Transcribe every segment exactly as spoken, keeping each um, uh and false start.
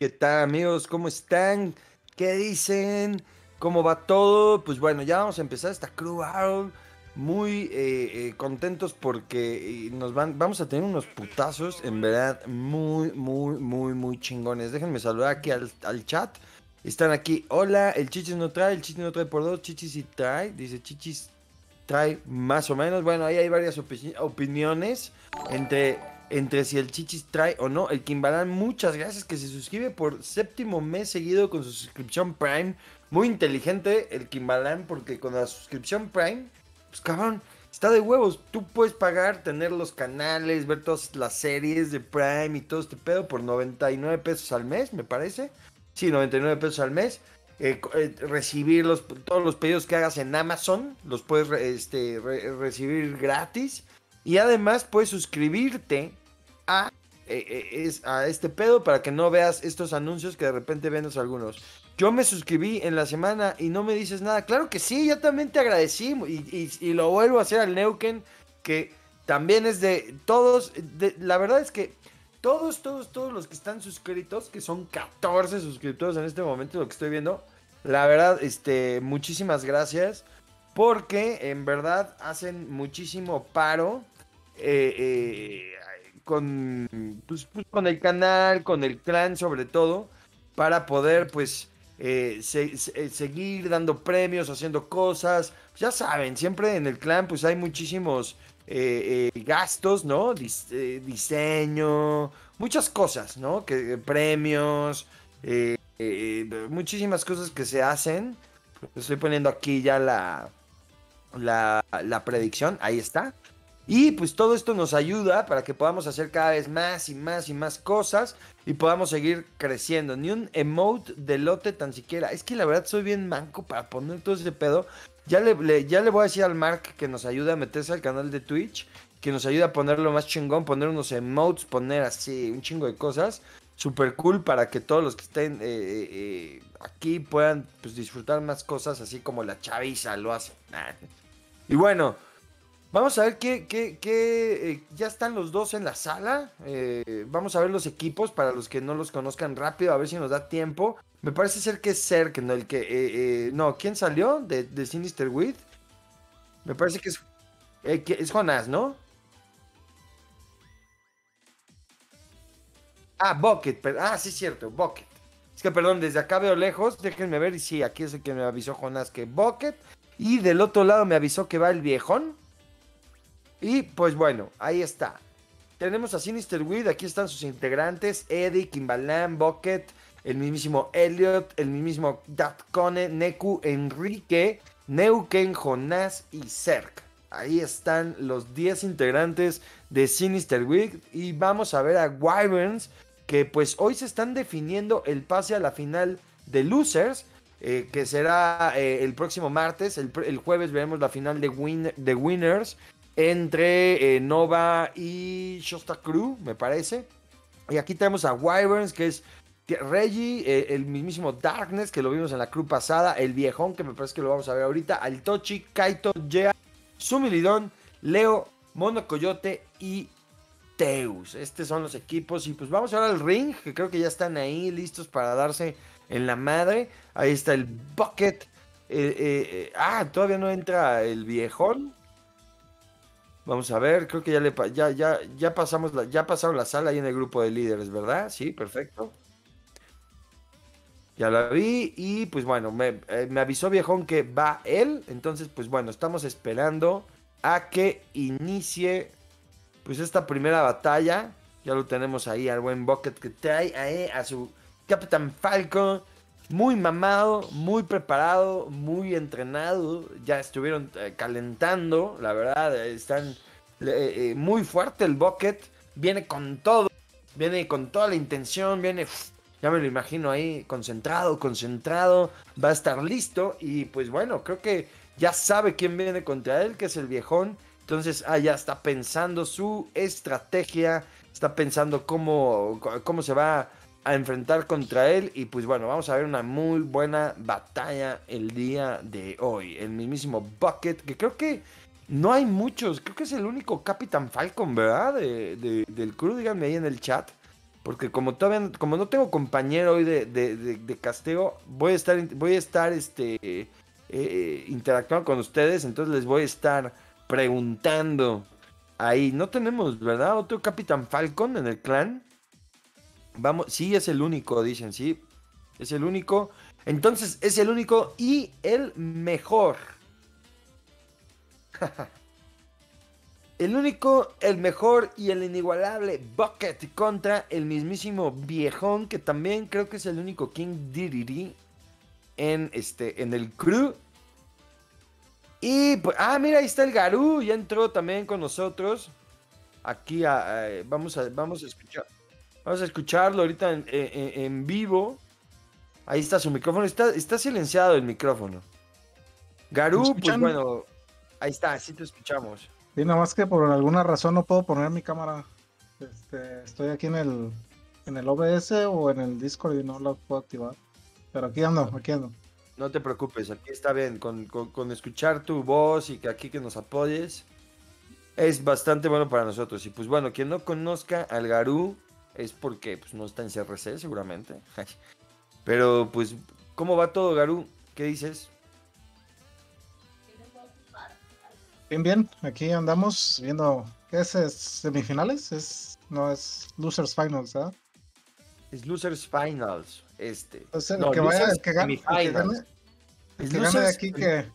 ¿Qué tal, amigos? ¿Cómo están? ¿Qué dicen? ¿Cómo va todo? Pues bueno, ya vamos a empezar esta Crew Battle. Muy eh, eh, contentos porque eh, nos van, vamos a tener unos putazos, en verdad, muy, muy, muy, muy chingones. Déjenme saludar aquí al, al chat. Están aquí. Hola, el Chichis no trae, el Chichis no trae por dos, Chichis sí trae. Dice Chichis trae más o menos. Bueno, ahí hay varias opi- opiniones entre, entre si el Chichis trae o no. El Kimbalan, muchas gracias, que se suscribe por séptimo mes seguido con su suscripción Prime. Muy inteligente el Kimbalan, porque con la suscripción Prime, pues cabrón, está de huevos. Tú puedes pagar, tener los canales, ver todas las series de Prime y todo este pedo por noventa y nueve pesos al mes, me parece. Sí, noventa y nueve pesos al mes. Eh, eh, recibir los, todos los pedidos que hagas en Amazon, los puedes re- este, re- recibir gratis. Y además puedes suscribirte a, eh, eh, es, a este pedo para que no veas estos anuncios que de repente vendes algunos. Yo me suscribí en la semana y no me dices nada. Claro que sí, yo también te agradecí y, y- y lo vuelvo a hacer al Neuken, que también es de todos. De- la verdad es que todos, todos, todos los que están suscritos, que son catorce suscriptores en este momento, lo que estoy viendo, la verdad, este, muchísimas gracias, porque en verdad hacen muchísimo paro eh, eh, con, pues, pues, con el canal, con el clan sobre todo, para poder pues eh, se- se- seguir dando premios, haciendo cosas. Ya saben, siempre en el clan pues hay muchísimos eh, eh, gastos, ¿no? Dis- eh, diseño, muchas cosas, ¿no? Que, premios, eh, eh, muchísimas cosas que se hacen. Estoy poniendo aquí ya la, la, la predicción, ahí está. Y pues todo esto nos ayuda para que podamos hacer cada vez más y más y más cosas y podamos seguir creciendo. Ni un emote de lote tan siquiera. Es que la verdad soy bien manco para poner todo ese pedo. Ya le, le- ya le voy a decir al Mark que nos ayude a meterse al canal de Twitch, que nos ayude a ponerlo más chingón, poner unos emotes, poner así un chingo de cosas. Super cool para que todos los que estén eh, eh, eh, aquí puedan pues, disfrutar más cosas así como la chaviza lo hace. Y bueno, vamos a ver qué, qué, qué, eh, ya están los dos en la sala. Eh, vamos a ver los equipos para los que no los conozcan rápido, a ver si nos da tiempo. Me parece ser que es Zerk, ¿no? El que, eh, eh, no, ¿quién salió de, de Sinister With? Me parece que es, eh, que es Jonás, ¿no? Ah, Bucket, per- ah, sí, cierto, Bucket. Es que, perdón, desde acá veo lejos, déjenme ver y sí, aquí es el que me avisó Jonás que Bucket. Y del otro lado me avisó que va el viejón. Y pues bueno, ahí está. Tenemos a Sinister Weed, aquí están sus integrantes, Eddie, Kimbalan, Bucket, el mismísimo Elliot, el mismísimo Datkone, Neku, Enrique, Neuken, Jonás y Zerk. Ahí están los diez integrantes de Sinister Weed y vamos a ver a Wyverns, que pues hoy se están definiendo el pase a la final de Losers, eh, que será eh, el próximo martes. El, el, jueves veremos la final de, win de Winners entre eh, Nova y Shosta Crew, me parece. Y aquí tenemos a Wyverns, que es Reggie, eh, el mismísimo Darkness, que lo vimos en la crew pasada, el viejón, que me parece que lo vamos a ver ahorita, Altochi, Kaito, Jea, Sumilidón, Leo, Mono Coyote y Teus. Estos son los equipos. Y pues vamos ahora al ring, que creo que ya están ahí listos para darse en la madre. Ahí está el Bucket. Eh, eh, eh, ah, todavía no entra el viejón. Vamos a ver, creo que ya le pa- ya, ya, ya pasamos la, ya pasaron la sala ahí en el grupo de líderes, ¿verdad? Sí, perfecto. Ya la vi y pues bueno, me, eh, me avisó viejón que va él. Entonces, pues bueno, estamos esperando a que inicie pues esta primera batalla. Ya lo tenemos ahí al buen Bucket que trae ahí a su Capitán Falcon. Muy mamado, muy preparado, muy entrenado. Ya estuvieron eh, calentando, la verdad. eh, Están eh, eh, muy fuerte el Bucket. Viene con todo. Viene con toda la intención. Viene, uf, ya me lo imagino ahí, concentrado, concentrado. Va a estar listo. Y pues bueno, creo que ya sabe quién viene contra él, que es el viejón. Entonces, ah, ya está pensando su estrategia, está pensando cómo, cómo se va a enfrentar contra él. Y pues bueno, vamos a ver una muy buena batalla el día de hoy. El mismísimo Bucket, que creo que no hay muchos, creo que es el único Capitán Falcon, ¿verdad? De, de- del crew, díganme ahí en el chat. porque como todavía, como no tengo compañero hoy de, de, de, de casteo, voy a estar, voy a estar este, eh, interactuando con ustedes, entonces les voy a estar preguntando ahí. No tenemos, ¿verdad? Otro Capitán Falcon en el clan. Vamos, sí, es el único, dicen, sí. Es el único. Entonces, es el único y el mejor. El único, el mejor y el inigualable Bucket contra el mismísimo Viejón, que también creo que es el único King Dedede en, este, en el crew. Y pues, ah, mira, ahí está el Garú, ya entró también con nosotros. Aquí a, a, vamos, a, vamos a escuchar. Vamos a escucharlo ahorita en, en, en vivo. Ahí está su micrófono. Está, está silenciado el micrófono. ¿Me Garú, pues escuchan? bueno, ahí está, así te escuchamos. Sí, nada más que por alguna razón no puedo poner mi cámara. Este, estoy aquí en el, en el O B S o en el Discord y no lo puedo activar. Pero aquí ando, aquí ando. No te preocupes, aquí está bien. Con, con, con escuchar tu voz y que aquí que nos apoyes es bastante bueno para nosotros. Y pues bueno, quien no conozca al Garú es porque pues, no está en C R C seguramente. Pero pues, ¿cómo va todo, Garú? ¿Qué dices? Bien, bien, aquí andamos viendo. ¿Qué es? ¿Es semifinales? Es, no es Losers Finals, ¿verdad? Es Losers Finals, este. Entonces el No, que vaya, Losers el que gane, el que Semifinals. gane, el Es que gane de Losers, aquí que,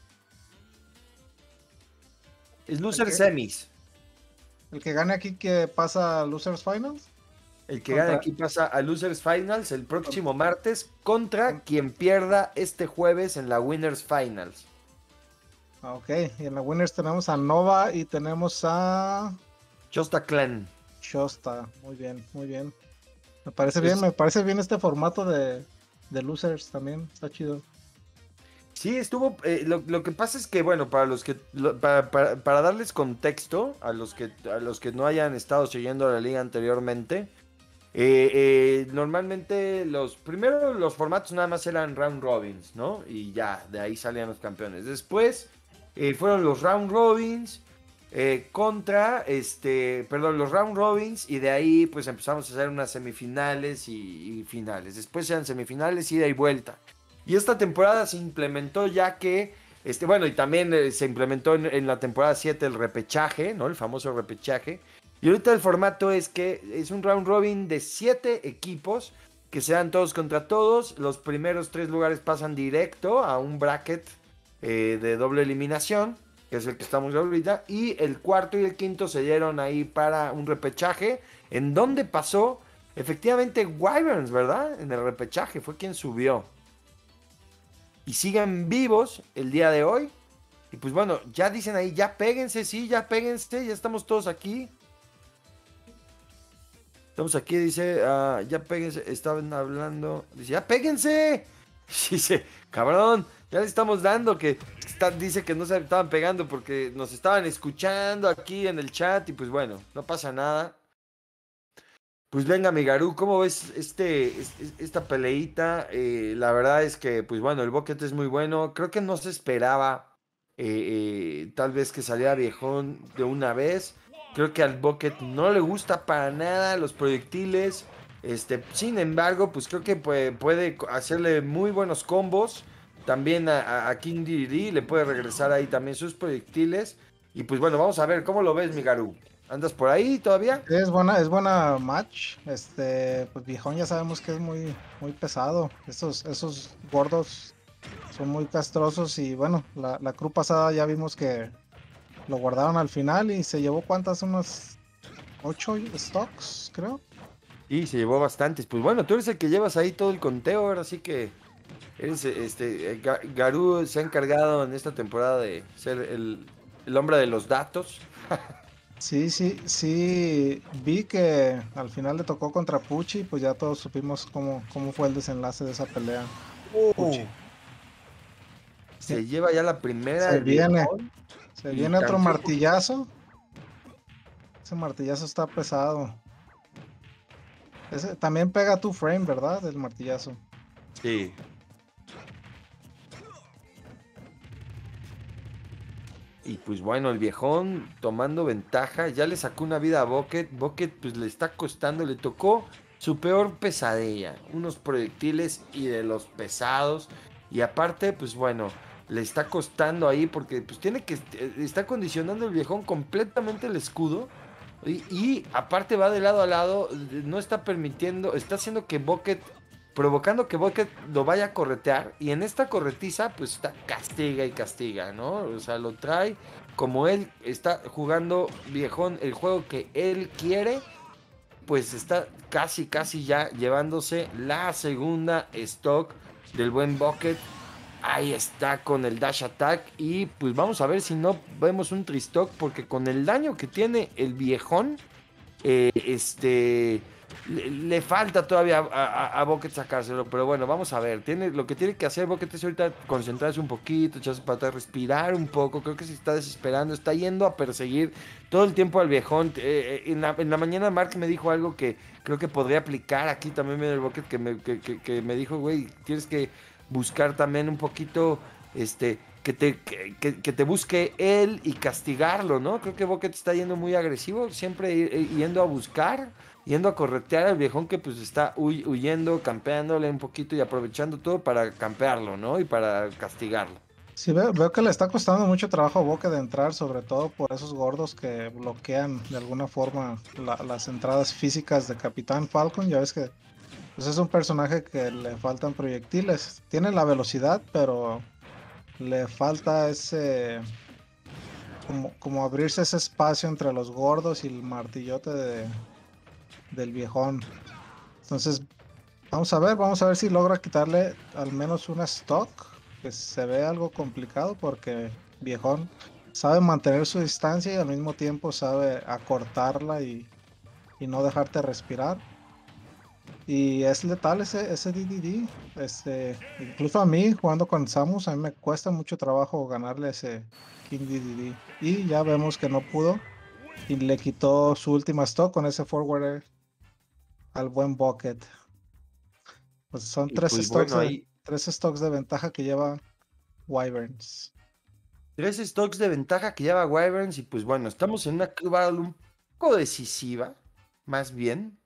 es el Losers que, Semis. el que gane aquí que pasa a Losers Finals El que gane contra, aquí pasa a Losers Finals el próximo martes contra con- quien pierda este jueves en la Winners Finals. ah, ok, y en la Winners tenemos a Nova y tenemos a Just a Clan. Shosta. Muy bien, muy bien. Me parece bien, Es- me parece bien este formato de, de Losers también, está chido. sí, estuvo. Eh, lo, lo que pasa es que, bueno, para los que. lo- para, para- para darles contexto a los que, a los que no hayan estado siguiendo la liga anteriormente. eh, eh, normalmente los. Primero los formatos nada más eran round robins, ¿no? Y ya, de ahí salían los campeones. Después eh, fueron los round robins. eh, contra, este, perdón, los round robins y de ahí pues empezamos a hacer unas semifinales y, y finales. Después eran semifinales, ida y vuelta. Y esta temporada se implementó ya que, este, bueno, y también eh, se implementó en, en la temporada siete el repechaje, ¿no? El famoso repechaje. Y ahorita el formato es que es un round robin de siete equipos que se dan todos contra todos. Los primeros tres lugares pasan directo a un bracket eh, de doble eliminación, que es el que estamos ahorita. Y el cuarto y el quinto se dieron ahí para un repechaje, en donde pasó efectivamente Wyverns, ¿verdad? En el repechaje, fue quien subió. Y siguen vivos el día de hoy. Y pues bueno, ya dicen ahí, ya péguense, sí, ya péguense, ya estamos todos aquí. Estamos aquí, dice, ah, ya péguense, estaban hablando, dice, ya péguense. Dice, cabrón, ya le estamos dando, que está- dice que no se estaban pegando porque nos estaban escuchando aquí en el chat y pues bueno, no pasa nada. Pues venga, mi Garú, ¿cómo ves este, es- es- esta peleita? Eh, la verdad es que, pues bueno, el Bucket es muy bueno. Creo que no se esperaba eh, eh, tal vez que saliera viejón de una vez. Creo que al Bucket no le gusta para nada los proyectiles. Este, sin embargo, pues creo que puede, puede hacerle muy buenos combos. También a, a- a King Dedede le puede regresar ahí también sus proyectiles. Y pues bueno, vamos a ver, ¿cómo lo ves, mi Garú? ¿Andas por ahí todavía? Es buena, es buena match. Este, pues Viejón ya sabemos que es muy, muy pesado. Esos, esos gordos son muy castrosos y bueno, la, la crew pasada ya vimos que lo guardaron al final y se llevó cuántas, unos ocho stocks, creo. Y se llevó bastantes. Pues bueno, tú eres el que llevas ahí todo el conteo, ahora sí que eres este eh, Ga- Garú se ha encargado en esta temporada de ser el, el hombre de los datos. Sí, sí, sí, vi que al final le tocó contra Pucci, pues ya todos supimos cómo, cómo fue el desenlace de esa pelea. Oh. Pucci. Sí, Se lleva ya la primera se el viene, viejón se y viene otro Canseco. martillazo. Ese martillazo está pesado. Ese, también pega tu frame, ¿verdad? El martillazo. Sí. Y pues bueno, el viejón tomando ventaja, ya le sacó una vida a Bucket. Bucket pues le está costando, le tocó su peor pesadilla. Unos proyectiles y de los pesados. Y aparte, pues bueno, le está costando ahí porque pues tiene que, eh, está condicionando el viejón completamente el escudo. Y, y aparte va de lado a lado, eh, no está permitiendo, está haciendo que Bucket, provocando que Bucket lo vaya a corretear. Y en esta corretiza, pues está castiga y castiga, ¿no? O sea, lo trae como él está jugando viejón el juego que él quiere, pues está casi, casi ya llevándose la segunda stock del buen Bucket. Ahí está con el Dash Attack. Y pues vamos a ver si no vemos un Tristock. Porque con el daño que tiene el viejón, eh, este, le, le falta todavía a, a, a Bucket sacárselo. Pero bueno, vamos a ver. Tiene, lo que tiene que hacer Bucket es ahorita concentrarse un poquito, echarse para atrás, respirar un poco. Creo que se está desesperando. Está yendo a perseguir todo el tiempo al viejón. Eh, eh, en, la, en la mañana Mark me dijo algo que creo que podría aplicar aquí también en el Bucket. Que me, que, que, que me dijo, güey, tienes que buscar también un poquito, este, que te, que, que, que te busque él y castigarlo, ¿no? Creo que Bucket está yendo muy agresivo, siempre yendo a buscar, yendo a corretear al viejón que pues está huy, huyendo, campeándole un poquito y aprovechando todo para campearlo, ¿no? Y para castigarlo. Sí, veo, veo que le está costando mucho trabajo a Boca de entrar, sobre todo por esos gordos que bloquean de alguna forma la, las entradas físicas de Capitán Falcon. Ya ves que pues, es un personaje que le faltan proyectiles. Tiene la velocidad, pero le falta ese, como, como abrirse ese espacio entre los gordos y el martillote de, del viejón. Entonces, vamos a ver, vamos a ver si logra quitarle al menos una stock, que se ve algo complicado porque viejón sabe mantener su distancia y al mismo tiempo sabe acortarla y, y no dejarte respirar. Y es letal ese, ese D D D. Este, incluso a mí, jugando con Samus, a mí me cuesta mucho trabajo ganarle ese King D D D. Y ya vemos que no pudo. Y le quitó su última stock con ese forward air al buen Bucket. Pues son Y tres pues stocks bueno, de, ahí tres stocks de ventaja que lleva Wyverns. tres stocks de ventaja que lleva Wyverns y pues bueno, estamos en una curva un poco decisiva, más bien,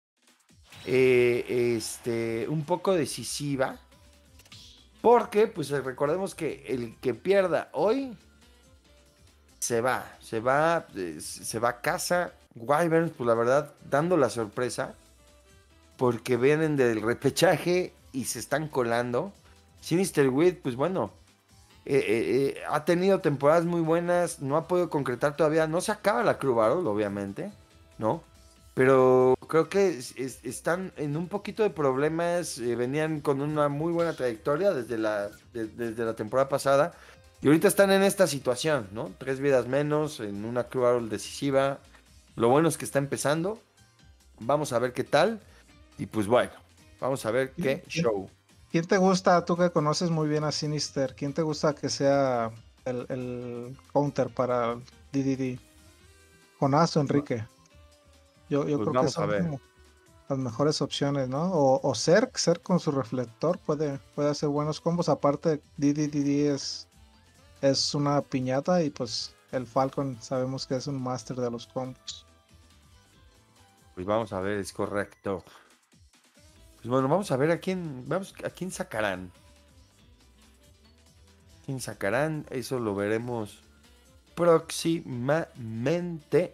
eh, este, un poco decisiva. Porque, pues recordemos que el que pierda hoy se va, se va, eh, se va a casa. Wyverns, pues la verdad, dando la sorpresa, porque vienen del repechaje y se están colando. Sinister Wit, pues bueno, eh, eh, eh, ha tenido temporadas muy buenas, no ha podido concretar todavía, no se acaba la Crew Battle, obviamente, ¿no? Pero creo que es- es- están en un poquito de problemas, eh, venían con una muy buena trayectoria desde la, de- desde la temporada pasada y ahorita están en esta situación, ¿no? Tres vidas menos, en una Crew Battle decisiva. Lo bueno es que está empezando, vamos a ver qué tal y pues bueno, vamos a ver ¿Quién, qué quién- show. quién te gusta, tú que conoces muy bien a Sinister, quién te gusta que sea el, el counter para D D D? ¿Jonás o Enrique? Yo, yo Pues creo que vamos a son ver. como las mejores opciones, ¿no? O, o Zerg, Zerg con su reflector puede, puede hacer buenos combos. Aparte, D D D es, es una piñata y pues el Falcon sabemos que es un máster de los combos. Pues vamos a ver, es correcto. Pues bueno, vamos a ver a quién, vamos, a quién sacarán. ¿Quién sacarán? Eso lo veremos próximamente.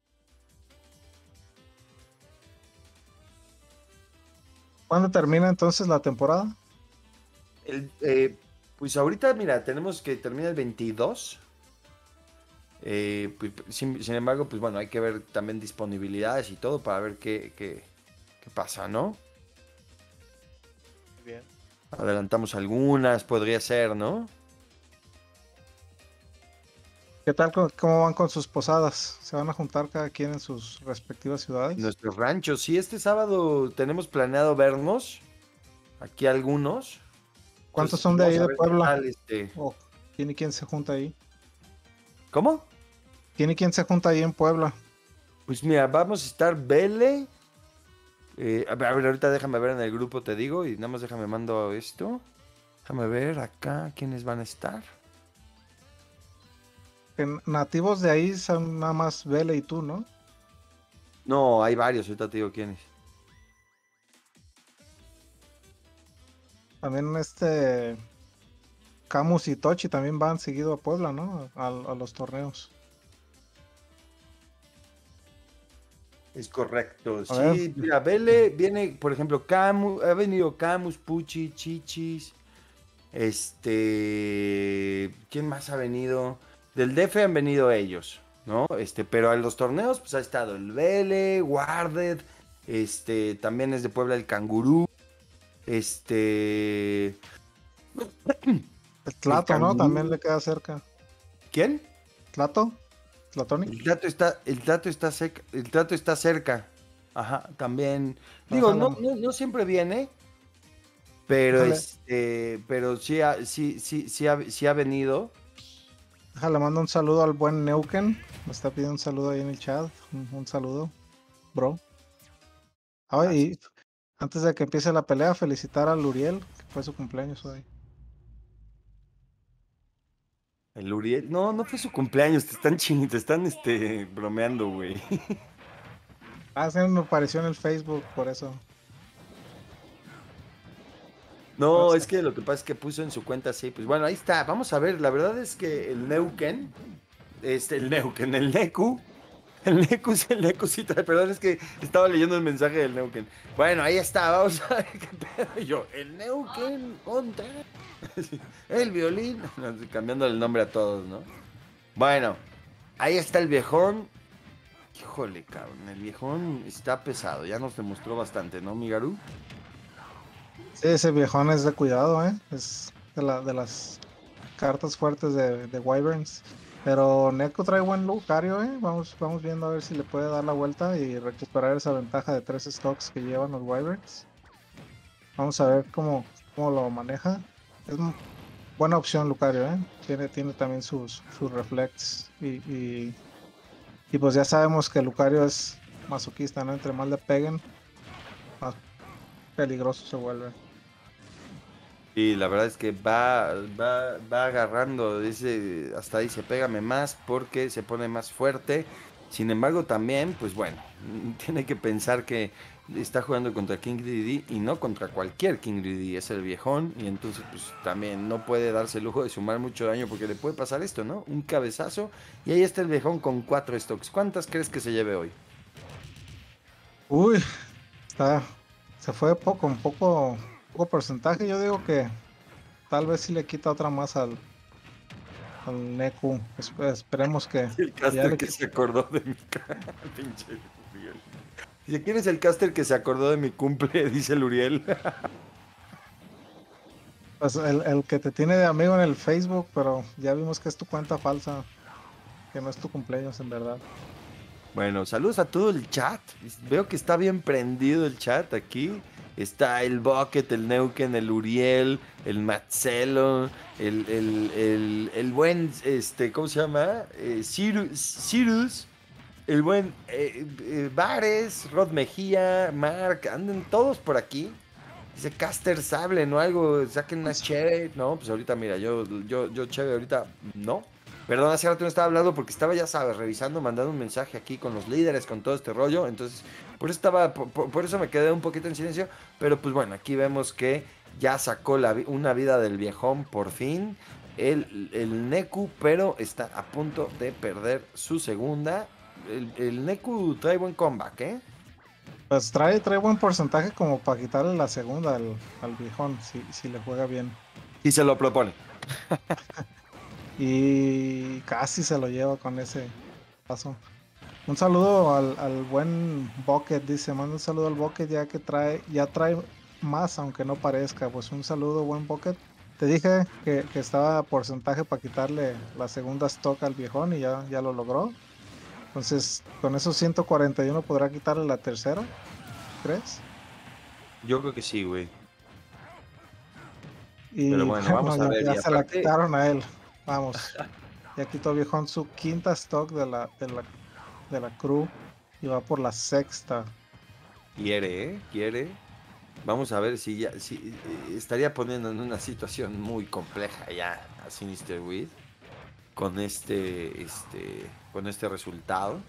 ¿Cuándo termina entonces la temporada? El, eh, pues ahorita, mira, tenemos que terminar el veintidós. Eh, pues, sin, sin embargo, pues bueno, hay que ver también disponibilidades y todo para ver qué, qué, qué pasa, ¿no? Bien. Adelantamos algunas, podría ser, ¿no? ¿Qué tal? co- ¿Cómo van con sus posadas? ¿Se van a juntar cada quien en sus respectivas ciudades? Nuestros ranchos. Sí, este sábado tenemos planeado vernos. Aquí algunos. ¿Cuántos Entonces, son pues de vamos ahí a de ver qué Puebla? tal este. ¿O quién y quién se junta ahí? ¿Cómo? ¿Quién y quién se junta ahí en Puebla? Pues mira, vamos a estar Vele. Eh, a ver, a ver, ahorita déjame ver en el grupo, te digo, y nada más déjame mando esto. Déjame ver acá quiénes van a estar. En nativos de ahí son nada más Vele y tú, ¿no? No, hay varios, ahorita te digo quiénes. También este Camus y Tochi también van seguido a Puebla, ¿no? A, a los torneos. Es correcto, A ver, sí, mira, Vele viene, por ejemplo, Camus, ha venido Camus, Puchi, Chichis, este, ¿quién más ha venido? Del D F han venido ellos, ¿no? Este, pero a los torneos, pues ha estado el Vele, Guarded, este, también es de Puebla el Cangurú, este, el el Tlato, ¿no? También Cangurú, le queda cerca. ¿quién? ¿Tlato? ¿Tlatonic? El trato está, el trato está cerca, el trato está cerca. Ajá, también. Digo, Déjale, no, no, no siempre viene, pero déjale, este, pero sí ha, sí, sí, sí ha, sí ha venido. déjale, mando un saludo al buen Neuken. Me está pidiendo un saludo ahí en el chat. Un, un saludo, bro. Ah, Así. y antes de que empiece la pelea, felicitar a Luriel, que fue su cumpleaños hoy. El Uriel. No, no fue su cumpleaños, te están ching, te están este bromeando, güey. Ah, sí, me apareció en el Facebook, por eso. Por No, eso. es que lo que pasa es que puso en su cuenta así. Pues bueno, ahí está. Vamos a ver. La verdad es que el Neuken, este, el Neuken, el Neku. El Neku, sí, el Neku sí trae, perdón, es que estaba leyendo el mensaje del Neuken. Bueno, ahí está, vamos a ver qué pedo. Y yo, el Neuken contra el violín. Cambiando el nombre a todos, ¿no? Bueno, ahí está el viejón. Híjole, cabrón, el viejón está pesado, ya nos demostró bastante, ¿no, Migaru? Sí, ese viejón es de cuidado, ¿eh? Es de, la, de las cartas fuertes de, de Wyverns. Pero Neko trae buen Lucario, ¿eh? Vamos, vamos viendo a ver si le puede dar la vuelta y recuperar esa ventaja de tres stocks que llevan los Wyverns. Vamos a ver cómo, cómo lo maneja. Es mu- buena opción Lucario, ¿eh? Tiene, tiene también sus, sus reflex y, y, y pues ya sabemos que Lucario es masoquista, ¿no? Entre más le peguen, más peligroso se vuelve. Y la verdad es que va, va, va agarrando, dice, hasta dice, pégame más porque se pone más fuerte. Sin embargo, también, pues bueno, tiene que pensar que está jugando contra King Dedede y no contra cualquier King Dedede, es el viejón. Y entonces, pues también no puede darse el lujo de sumar mucho daño porque le puede pasar esto, ¿no? Un cabezazo y ahí está el viejón con cuatro stocks. ¿Cuántas crees que se lleve hoy? Uy, está, se fue poco, un poco, poco porcentaje. Yo digo que tal vez si le quita otra más al, al Neku. Espe- esperemos que, El que ya caster le que quite. se acordó de mi cara, pinche Uriel. Dice, ¿quién es el caster que se acordó de mi cumple? Dice el Uriel. Pues el, el que te tiene de amigo en el Facebook, pero ya vimos que es tu cuenta falsa, que no es tu cumpleaños en verdad. Bueno, saludos a todo el chat. Veo que está bien prendido el chat aquí. Está el Bucket, el Neuken, el Uriel, el Marcelo, el, el, el, el buen, este, ¿cómo se llama? Eh, Cirus, Cirus, el buen eh, eh, Vares, Rod Mejía, Mark, andan todos por aquí. Dice Caster Sable, ¿no? Algo, saquen una chévere. No, pues ahorita, mira, yo, yo, yo chévere ahorita, no. Perdón, hace rato no estaba hablando porque estaba, ya sabes, revisando, mandando un mensaje aquí con los líderes, con todo este rollo. Entonces, por eso estaba, por, por- por eso me quedé un poquito en silencio. Pero pues bueno, aquí vemos que ya sacó la, vi- una vida del viejón por fin. El, el Neku, pero está a punto de perder su segunda. El, el Neku trae buen comeback, ¿eh? Pues trae, trae buen porcentaje como para quitarle la segunda al, al viejón, si, si le juega bien. Y se lo propone. Y casi se lo lleva con ese paso. Un saludo al, al buen Bucket, dice, manda un saludo al Bucket ya que trae, ya trae más, aunque no parezca. Pues un saludo, buen Bucket. Te dije que, que estaba a porcentaje para quitarle la segunda stock al viejón y ya, ya lo logró. Entonces, con esos ciento cuarenta y uno podrá quitarle la tercera, ¿crees? Yo creo que sí, güey. Pero Y bueno, bueno, vamos a ya, ver. ya Y se la aparte, quitaron a él. Vamos. Ya quitó viejón su quinta stock de la, de la, de la crew y va por la sexta. quiere, ¿eh? Quiere. Vamos a ver si ya si, eh, estaría poniendo en una situación muy compleja ya a Sinister Weed con este, este, con este resultado.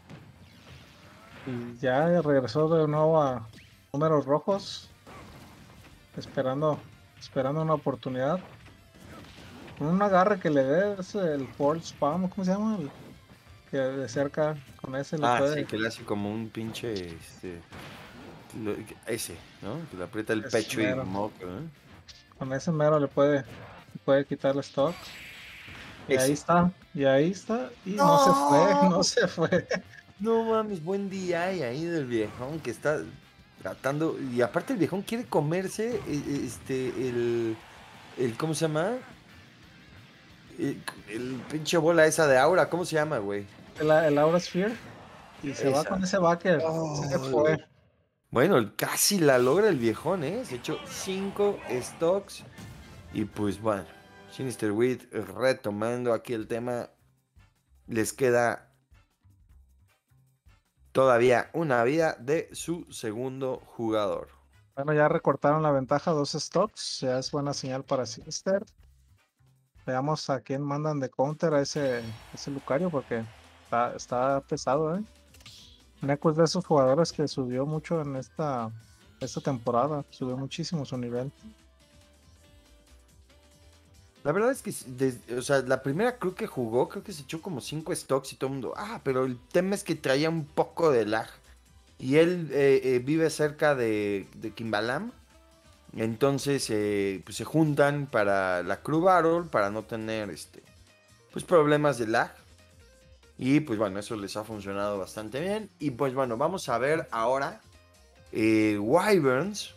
Y ya regresó de nuevo a números rojos. esperando, esperando una oportunidad. Con un agarre que le dé es el Force Spam, ¿cómo se llama? El que de cerca con ese le Ah, sí, puede. que le hace como un pinche, este, lo- ese, ¿no? Que le aprieta el Es pecho y mero. moco, ¿eh? Con ese mero le puede, le puede quitar el stock. Y ahí Ese. está, y ahí está, y no se fue, ¡No! no se fue. No mames, buen día y ahí del viejón que está tratando. Y aparte el viejón quiere comerse e- e- este el, el ¿cómo se llama? El, el pinche bola esa de aura, ¿cómo se llama, güey? El, el Aura Sphere, y se va con Esa. ese backer. Se Ay, fue. güey. Bueno, casi la logra el viejón, ¿eh? Se echó cinco stocks. Y pues bueno, Sinister Weed retomando aquí el tema. Les queda todavía una vida de su segundo jugador. Bueno, ya recortaron la ventaja, dos stocks, ya es buena señal para Sinister. Veamos a quién mandan de counter a ese, ese Lucario, porque está, está pesado, ¿eh? Neko es de esos jugadores que subió mucho en esta, esta temporada, subió muchísimo su nivel. La verdad es que, s- des- o sea, la primera crew que jugó, creo que se echó como cinco stocks y todo el mundo, ah, pero el tema es que traía un poco de lag. Y él eh, eh, vive cerca de, de Kimbalam, entonces eh, pues se juntan para la crew battle, para no tener, este, pues problemas de lag. Y pues bueno, eso les ha funcionado bastante bien. Y pues bueno, vamos a ver ahora eh, Wyverns,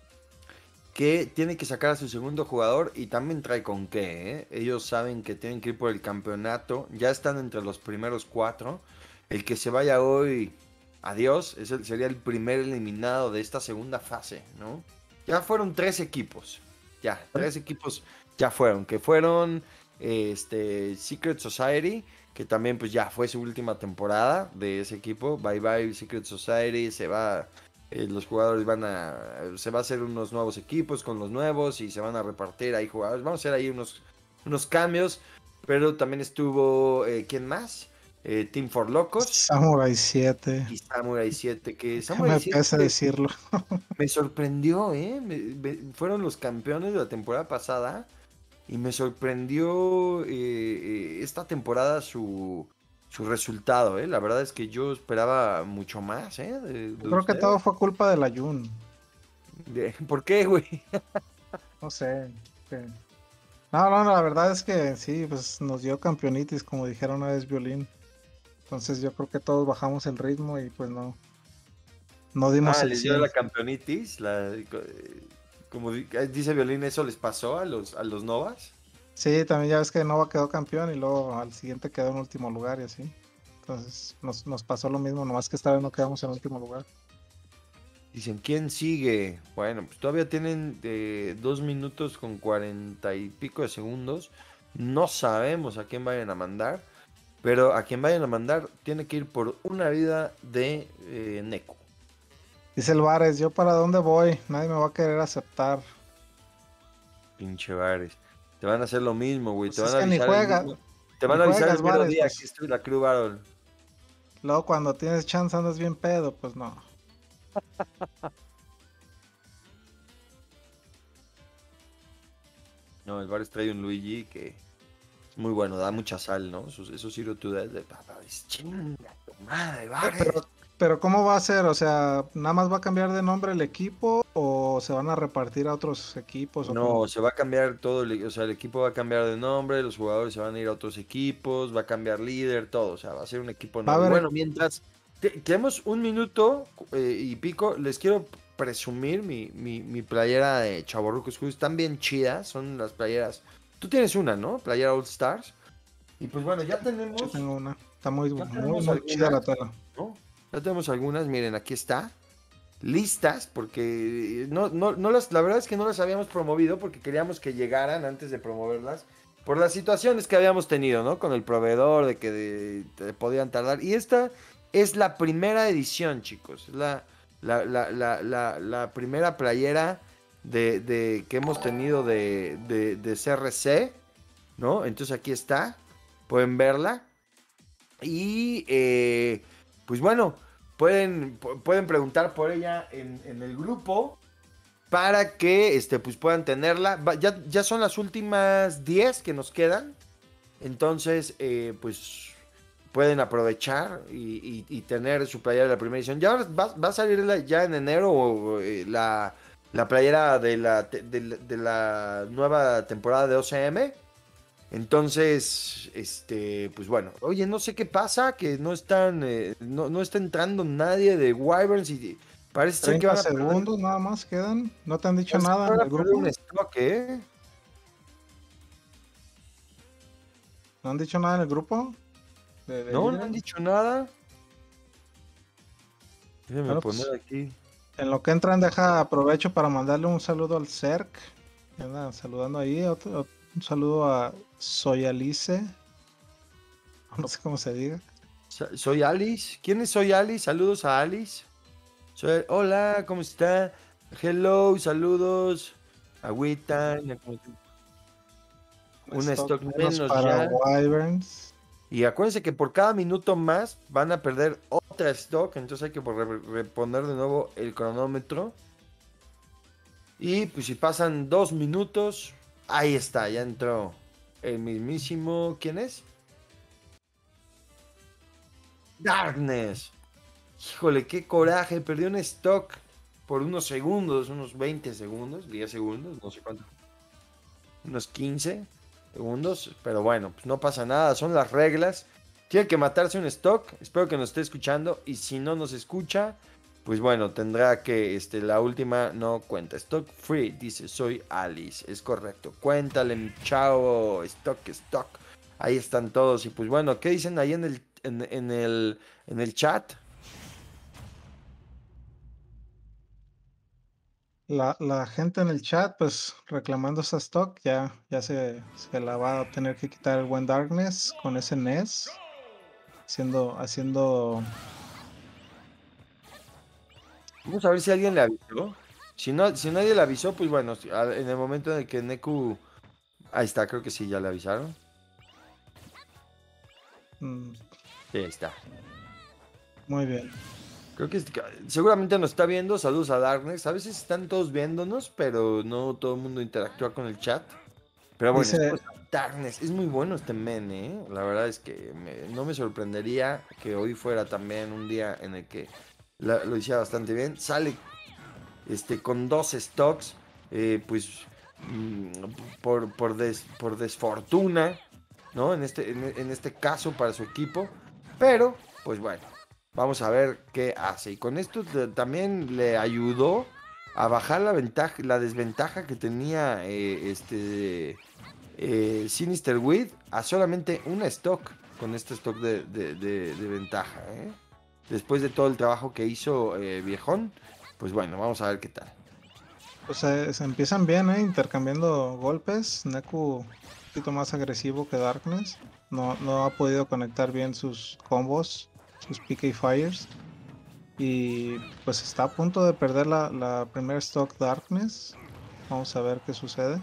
que tiene que sacar a su segundo jugador y también trae con qué, ¿eh? Ellos saben que tienen que ir por el campeonato, ya están entre los primeros cuatro. El que se vaya hoy, adiós, es el- sería el primer eliminado de esta segunda fase, ¿no? Ya fueron tres equipos, ya, tres equipos ya fueron, que fueron eh, este, Secret Society, que también pues ya fue su última temporada de ese equipo. Bye bye Secret Society, se va eh, los jugadores van a, se va a hacer unos nuevos equipos con los nuevos y se van a repartir ahí jugadores. Vamos a hacer ahí unos, unos cambios, pero también estuvo, eh, ¿quién más? Eh, Team for Locos Samurai siete, y Samurai siete, que que Samurai me siete pese decirlo. me sorprendió, ¿eh? Me- me- fueron los campeones de la temporada pasada y me sorprendió eh, eh, esta temporada su, su resultado, ¿eh? La verdad es que yo esperaba mucho más, ¿eh? De, Yo de creo que ustedes. todo fue culpa de la Jun, De- ¿Por qué, güey? no sé. que- No, no, no, la verdad es que sí, pues nos dio campeonitis, como dijeron una vez Violín. Entonces yo creo que todos bajamos el ritmo y pues no, no dimos Ah, el les dio cien. la campeonitis, la, eh, como di- eh, dice Violín, ¿eso les pasó a los, a los Novas? Sí, también ya ves que Nova quedó campeón y luego al siguiente quedó en último lugar y así. Entonces nos, nos pasó lo mismo, nomás que esta vez no quedamos en último lugar. Dicen, ¿quién sigue? Bueno, pues todavía tienen eh, dos minutos con cuarenta y pico de segundos. No sabemos a quién vayan a mandar, pero a quien vayan a mandar tiene que ir por una vida de eh, Neko. Dice el Vares, ¿yo para dónde voy? Nadie me va a querer aceptar. Pinche Bares. Te van a hacer lo mismo, güey. Te Pues van es a que ni avisar el juega, mismo. Te ni van a avisar el juegas, mero Vares, día que pues estoy la Crew Battle. luego cuando tienes chance andas bien pedo, pues no. No, el Bares trae un Luigi que es muy bueno, da mucha sal, ¿no? Esos, esos Zero to Death de papá. Es chinga tu madre, Pe- Bares. Pero, pero ¿cómo va a ser? O sea, ¿nada más va a cambiar de nombre el equipo o se van a repartir a otros equipos o cómo? No, se va a cambiar todo, el, o sea, el equipo va a cambiar de nombre, los jugadores se van a ir a otros equipos, va a cambiar líder, todo, o sea, va a ser un equipo Va a nuevo. Y haber, bueno, mientras te- tenemos un minuto eh, y pico, les quiero presumir mi, mi, mi playera de Chavorrucos Cruz, están bien chidas, son las playeras. Tú tienes una, ¿no? Playera All Stars. Y pues bueno, ya yo tenemos, tengo una. Está muy, ya muy, tenemos muy chida la algunas, tela. ¿no? Ya tenemos algunas, miren, aquí está listas, porque no, no, no las, la verdad es que no las habíamos promovido porque queríamos que llegaran antes de promoverlas, por las situaciones que habíamos tenido, ¿no? Con el proveedor, de que de- de podían tardar. Y esta es la primera edición, chicos. La, la, la, la, la, la primera playera de, de- que hemos tenido de, de, de C R C, ¿no? Entonces aquí está, pueden verla. Y eh, pues bueno, pueden, pu- pueden preguntar por ella en, en el grupo. para que este, pues puedan tenerla. Va- ya, ya son las últimas diez que nos quedan. Entonces, eh, pues pueden aprovechar y, y- y tener su playera de la primera edición. Ya va, va a salir la- ya en enero o, eh, la, la playera de la, te- de, la de la nueva temporada de O C M. Entonces, este, pues bueno, oye, no sé qué pasa, que no están, eh, no, no está entrando nadie de Wyverns y parece ser que treinta van a perder, segundos nada más quedan. No te han dicho parece que nada van en a el perder un grupo. stock, ¿eh? ¿No han dicho nada en el grupo de, de No, no han líderes? dicho nada. Déjenme Bueno, poner pues aquí. en lo que entran, deja aprovecho para mandarle un saludo al Cerc. Que anda saludando ahí. Otro- ot- un saludo a Soyalice. No sé cómo se diga. Sa- Soy Alice. ¿Quién es Soy Alice? Saludos a Alice. Soy- Hola, ¿cómo está? Hello, saludos. Agüita. Un Un stock stock menos menos para ya. Wyverns. Y acuérdense que por cada minuto más van a perder otra stock. Entonces hay que re- reponer de nuevo el cronómetro. Y pues si pasan dos minutos. Ahí está, ya entró el mismísimo. ¿Quién es? Darkness. Híjole, qué coraje. Perdió un stock por unos segundos, unos veinte segundos, diez segundos, no sé cuánto. Unos quince segundos. Pero bueno, pues no pasa nada, son las reglas. Tiene que matarse un stock. Espero que nos esté escuchando. Y si no nos escucha, pues bueno, tendrá que, este, la última no cuenta. Stock free, dice, soy Alice. Es correcto. Cuéntale, mi chavo. Stock, stock. Ahí están todos. Y pues bueno, ¿qué dicen ahí en el, en, en el, en el chat? La, la gente en el chat, pues reclamando esa stock, ya, ya se, se la va a tener que quitar el buen Darkness con ese N E S. Haciendo, haciendo. Vamos a ver si alguien le avisó. Si no, si nadie le avisó, pues bueno, si- a- en el momento en el que Neku... Ahí está, creo que sí, ya le avisaron. mm, Sí, ahí está. Muy bien. Creo que es- seguramente nos está viendo. Saludos a Darkness. A veces están todos viéndonos, pero no todo el mundo interactúa con el chat. Pero bueno, Dice, saludos a Darkness. Es muy bueno este men, ¿eh? La verdad es que me- no me sorprendería que hoy fuera también un día en el que la- lo hiciera bastante bien. Sale este, con dos stocks, eh, pues mm, por, por, des- por desfortuna, ¿no? En este, en, en este caso para su equipo. Pero, pues bueno, vamos a ver qué hace. Y con esto te- también le ayudó a bajar la ventaja, la desventaja que tenía eh, este eh, Sinister Weed a solamente una stock con este stock de, de- de- de ventaja. ¿Eh? Después de todo el trabajo que hizo eh, Viejón, pues bueno, vamos a ver qué tal. pues eh, se empiezan bien, ¿eh? Intercambiando golpes. Neku un poquito más agresivo que Darkness. No, no ha podido conectar bien sus combos, sus P K Fires. Y pues está a punto de perder la, la primer stock Darkness. Vamos a ver qué sucede.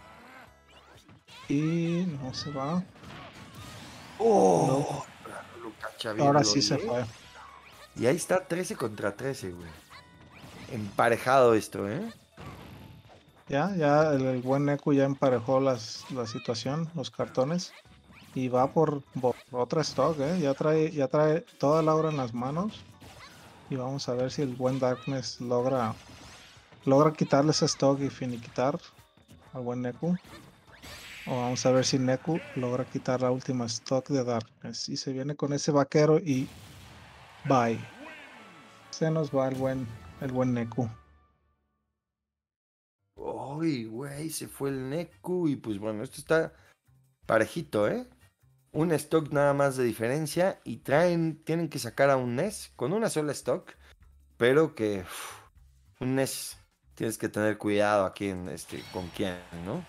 Y no se va. Lo- ¡Oh! Lo cacha bien ahora sí Loli, se ¿eh? fue. Y ahí está trece contra trece, güey. Emparejado esto, ¿eh? Ya, ya el, el buen Neku ya emparejó las, la situación, los cartones. Y va por, por otra stock, ¿eh? Ya trae, ya trae toda la aura en las manos. Y vamos a ver si el buen Darkness logra, logra quitarle ese stock y finiquitar al buen Neku. O vamos a ver si Neku logra quitar la última stock de Darkness. Y se viene con ese vaquero y bye. Se nos va el buen, el buen Neku. Uy, güey, se fue el Neku. Y pues bueno, esto está parejito, ¿eh? Un stock nada más de diferencia. Y traen, tienen que sacar a un N E S con una sola stock. Pero que uf, un N E S tienes que tener cuidado aquí en este, con quién, ¿no?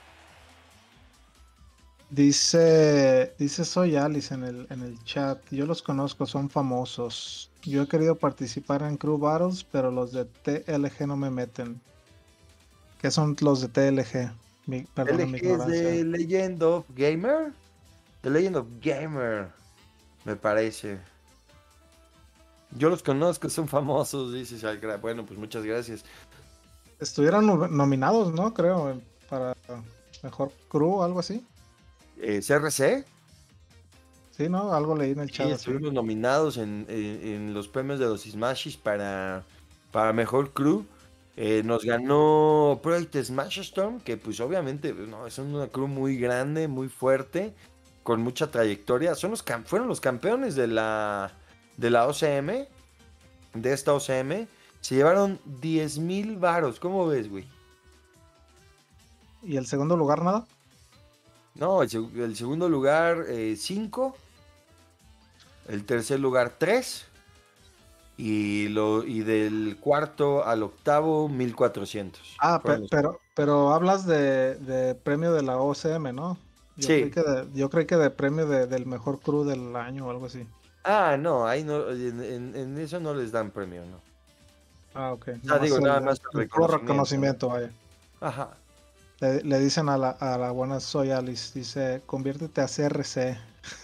Dice, dice Soy Alice en el, en el chat. Yo los conozco, son famosos. Yo he querido participar en Crew Battles, pero los de T L G no me meten. ¿Qué son los de T L G? Mi, perdona mi L G es ignorancia. de Legend of Gamer. The Legend of Gamer, me parece. Yo los conozco, son famosos, dice Shalcra. Bueno, pues muchas gracias. estuvieran no- nominados, ¿no? Creo, en- para mejor crew o algo así. Eh, C R C, Sí, ¿no? Algo leí en el sí, chat así. estuvimos nominados en, en- en los premios de los Smashes para, para Mejor Crew. Eh, nos ganó Project Smash Storm, que pues obviamente pues, no, es una crew muy grande, muy fuerte, con mucha trayectoria. Son los, cam- fueron los campeones de la, de la O C M, de esta O C M. Se llevaron diez mil varos. ¿Cómo ves, güey? ¿Y el segundo lugar nada? No, el, seg- el segundo lugar, cinco. El tercer lugar, tres. Y, lo, y del cuarto al octavo, mil cuatrocientos. Ah, pe- Fueron los- pero, pero hablas de, de premio de la O C M, ¿no? Yo creí Sí. que de, yo creí que de premio de- del mejor crew del año o algo así. Ah, no, ahí no, en, en- en eso no les dan premio, ¿no? Ah, ok. O sea, Nomás digo, el, nada el- más el el puro reconocimiento, ¿no? reconocimiento, vaya. Ajá. Le, le dicen a la, a la buena Soy Alice, dice, conviértete a C R C.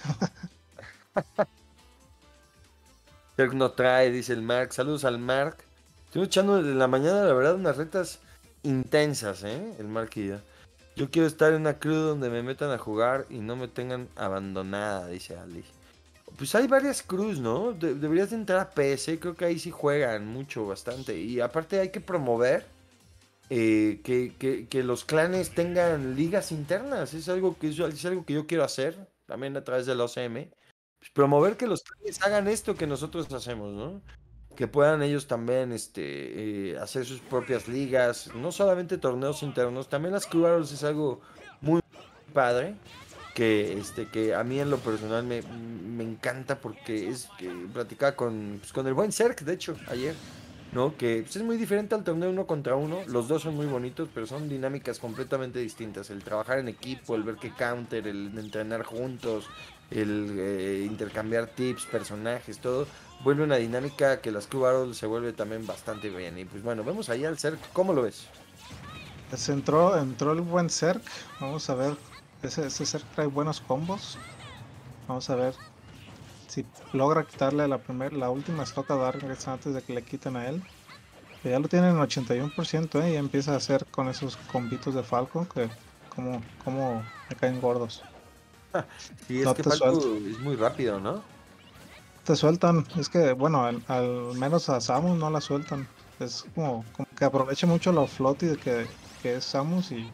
Kirk no trae, dice el Mark. Saludos al Mark. Estoy echando en la mañana, la verdad, unas retas intensas, ¿eh? El Mark y yo. Yo quiero estar en una crew donde me metan a jugar y no me tengan abandonada, dice Ali. Pues hay varias crews, ¿no? De- deberías de entrar a P S, creo que ahí sí juegan mucho, bastante. Y aparte hay que promover eh, que, que- que los clanes tengan ligas internas. Es algo que, es, es algo que yo quiero hacer, también a través de la O C M. Pues promover que los clanes hagan esto que nosotros hacemos, ¿no? Que puedan ellos también este, eh, hacer sus propias ligas, no solamente torneos internos, también las Crew Battles es algo muy padre, que, este, que a mí en lo personal me, me encanta porque es que platicaba con, pues, con el buen Cerc, de hecho, ayer, ¿no? Que pues, es muy diferente al torneo uno contra uno, los dos son muy bonitos, pero son dinámicas completamente distintas, el trabajar en equipo, el ver que counter, el entrenar juntos, el eh, intercambiar tips, personajes, todo, vuelve una dinámica que las Crew Battles se vuelve también bastante bien. Y pues bueno, vemos ahí al Cerc, ¿cómo lo ves? Pues entró, entró el buen Zerg. Vamos a ver. Ese, ese Zerg trae buenos combos. Vamos a ver si logra quitarle la primer, la última stock a Darkness antes de que le quiten a él. Que ya lo tienen en ochenta y uno por ciento, ¿eh? Y empieza a hacer con esos combitos de Falcon que como, como me caen gordos. Sí, es No que te sueltan. Falco es muy rápido, ¿no? Te sueltan. Es que, bueno, al, al menos a Samus no la sueltan. Es como, como que aprovecha mucho la floaty de que, que es Samus y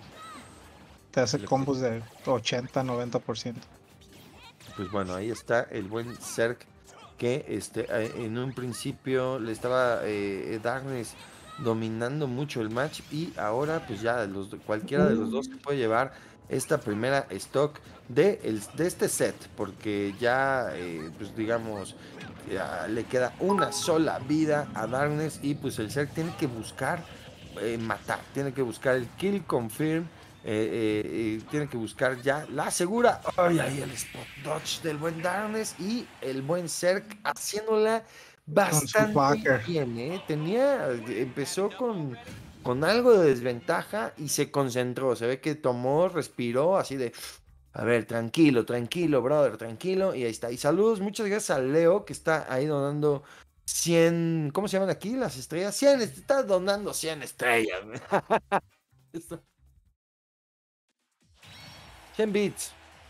te hace Le- combos de ochenta, noventa por ciento. Pues bueno, ahí está el buen Zerg que este, eh, en un principio le estaba eh, Darkness dominando mucho el match y ahora pues ya los, cualquiera de los dos se puede llevar esta primera stock de, el- de este set porque ya eh, pues digamos ya le queda una sola vida a Darkness y pues el Zerg tiene que buscar eh, matar, tiene que buscar el kill confirm eh, eh, eh, tiene que buscar ya la segura. Ay, ay, el spot dodge del buen Darkness y el buen Zerg haciéndola Con su bastante backer. bien, ¿eh? Tenía, empezó con, con algo de desventaja y se concentró. Se ve que tomó, respiró así de, a ver, tranquilo, tranquilo, brother, tranquilo. Y ahí está. Y saludos, muchas gracias a Leo que está ahí donando cien, ¿cómo se llaman aquí las estrellas? cien, está donando cien estrellas. Esto- cien bits.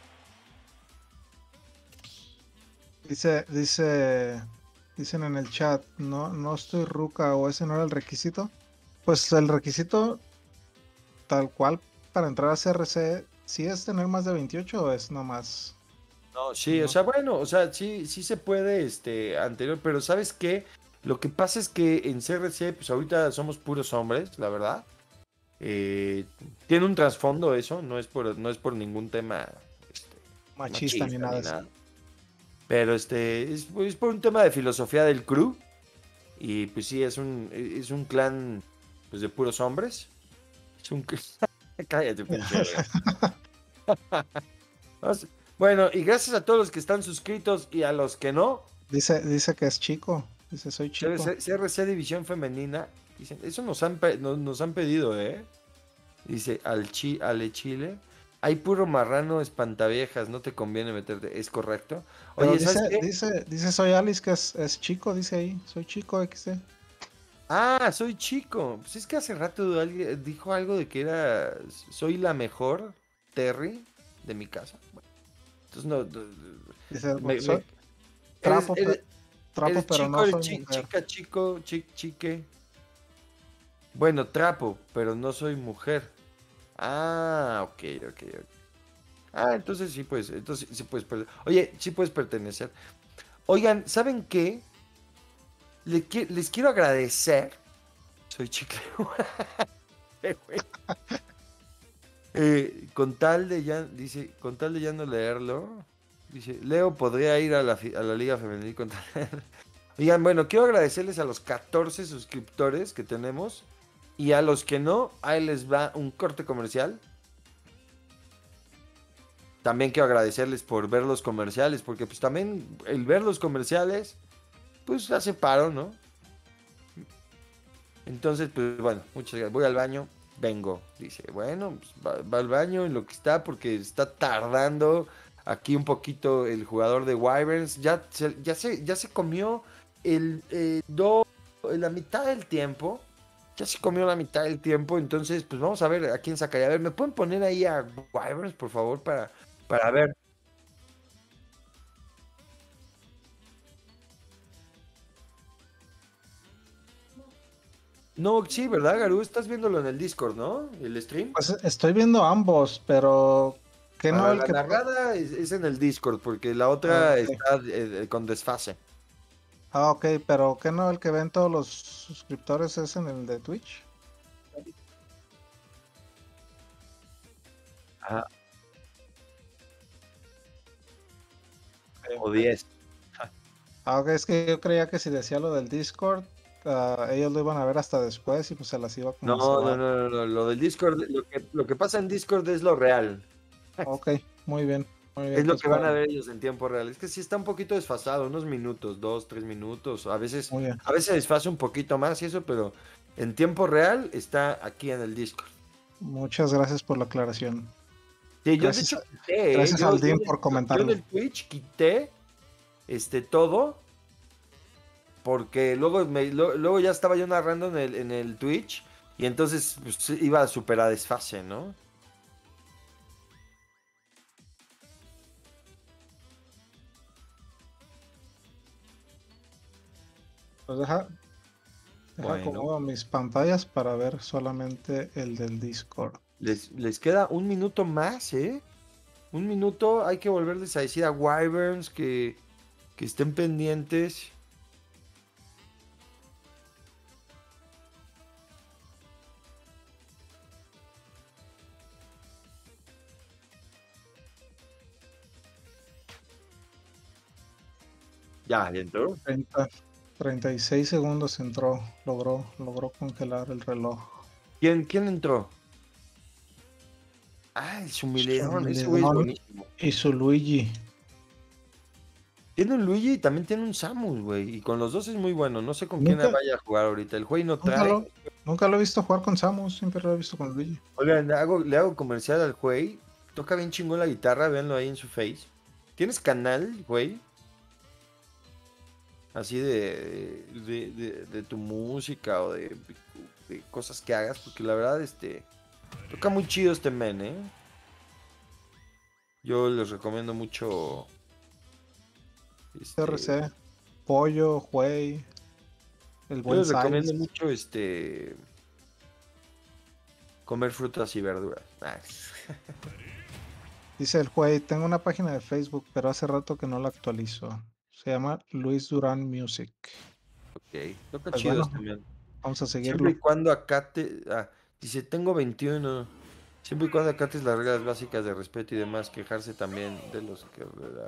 Dice, dice, dicen en el chat, no, no estoy ruca o ese no era el requisito. Pues el requisito tal cual para entrar a C R C, ¿sí es tener más de veintiocho o es nomás? No, sí, o No. sea, bueno, o sea, sí, sí se puede, este, anterior, pero ¿sabes qué? Lo que pasa es que en C R C, pues ahorita somos puros hombres, la verdad. Eh, tiene un trasfondo eso, no es por, no es por ningún tema, este, Machista ni machista nada ni de eso. nada. Pero este, es, es por un tema de filosofía del crew. Y pues sí, es un, es un clan, pues de puros hombres. Es un... Cállate, pinche verga. Vamos- Bueno, y gracias a todos los que están suscritos y a los que no. Dice, dice que es chico. Dice, soy C R chico. C, C R C División Femenina. Dicen, eso nos han, pe- nos, nos han pedido, ¿eh? Dice, al chi, Ale Chile. Hay puro marrano espantaviejas, no te conviene meterte. ¿Es correcto? Pero Oye, dice, ¿sabes qué? dice, dice soy Alice que es, es chico, dice ahí. Soy chico X D. Ah, soy chico. Pues es que hace rato alguien dijo algo de que era. Soy la mejor Terry de mi casa. Bueno, entonces no. no- Dice, me- soy me- eres, trapo, pe- eres, trapo, eres pero chico, no eres soy chi- mujer. chica, chico, chi- chique. Bueno, trapo, pero no soy mujer. Ah, ok, ok, ok. Ah, entonces sí, pues, entonces sí puedes pertenecer. Oye, sí puedes pertenecer. Oigan, ¿saben qué? Le qui- les quiero agradecer. Soy chicle. güey. Eh, con tal de ya, dice, con tal de ya no leerlo, dice, Leo podría ir a la, fi- a la Liga Femenil con tal de- Oigan, bueno, quiero agradecerles a los catorce suscriptores que tenemos y a los que no, ahí les va un corte comercial. También quiero agradecerles por ver los comerciales, porque pues también el ver los comerciales, pues hace paro, ¿no? Entonces, pues bueno, muchas gracias. Voy al baño, vengo. Dice, bueno, pues, va, va al baño en lo que está, porque está tardando aquí un poquito el jugador de Wyverns. Ya se, ya se, ya se comió el, eh, do- la mitad del tiempo. Ya se comió la mitad del tiempo. Entonces, pues vamos a ver a quién sacaría. A ver, ¿me pueden poner ahí a Wyverns, por favor, para, para ver? No, sí, ¿verdad, Garú? Estás viéndolo en el Discord, ¿no? El stream. Pues estoy viendo ambos, pero ¿qué no Para el la que... narrada es, es en el Discord, porque la Ah, otra ok. está eh, eh, con desfase. Ah, ok, pero ¿qué no el que ven todos los suscriptores es en el de Twitch? Ajá, Ok. o diez. Ah, ok, es que yo creía que si decía lo del Discord, ah, ellos lo iban a ver hasta después y pues se las iba No, como a no, cebar. no, no, no, lo del Discord, lo que, lo que pasa en Discord es lo real. Ok, muy bien, muy bien, Es lo entonces que van a para... ver ellos en tiempo real. Es que sí está un poquito desfasado, unos minutos, dos, tres minutos. A veces, Muy bien, a veces desfasa un poquito más y eso, pero en tiempo real está aquí en el Discord. muchas gracias por la aclaración. Sí, yo de Gracias, hecho a- quité, ¿eh? gracias Yo, al yo, Dean en el, por yo, yo en comentarlo. el Twitch quité este todo. Porque luego, me, lo- luego ya estaba yo narrando en el, en el Twitch y entonces pues, sí, iba súper a desfase, ¿no? Pues deja, deja Bueno, acomodo mis pantallas para ver solamente el del Discord. les, les queda un minuto más, ¿eh? Un minuto, hay que volverles a decir a Wyverns que, que estén pendientes. Ya, ya entró. treinta, treinta y seis segundos entró, logró, logró congelar el reloj. ¿Quién, quién entró? Ah, el Sumileón, ese güey es Chumilidón buenísimo. y su Luigi. Tiene un Luigi y también tiene un Samus, güey. Y con los dos es muy bueno. No sé con quién Nunca, vaya a jugar ahorita. El güey no nunca trae. lo, nunca lo he visto jugar con Samus, siempre lo he visto con Luigi. Oigan, le hago, le hago comercial al güey. Toca bien chingón la guitarra, véanlo ahí en su face. ¿Tienes canal, güey? Así de, de, de- de tu música o de, de cosas que hagas, porque la verdad, este, toca muy chido este men, ¿eh? Yo les recomiendo mucho, este, R C, Pollo, Huey, el yo buen les recomiendo Sainz. mucho, este, comer frutas y verduras. Ah, Dice el Huey, tengo una página de Facebook, pero hace rato que no la actualizo. Se llama Luis Durán Music. ok, toca Pues chido bueno, este men. vamos a Siempre y seguirlo. cuando acate, ah, dice, tengo veintiuno. Siempre y cuando acates las reglas básicas de respeto y demás, quejarse también de los que...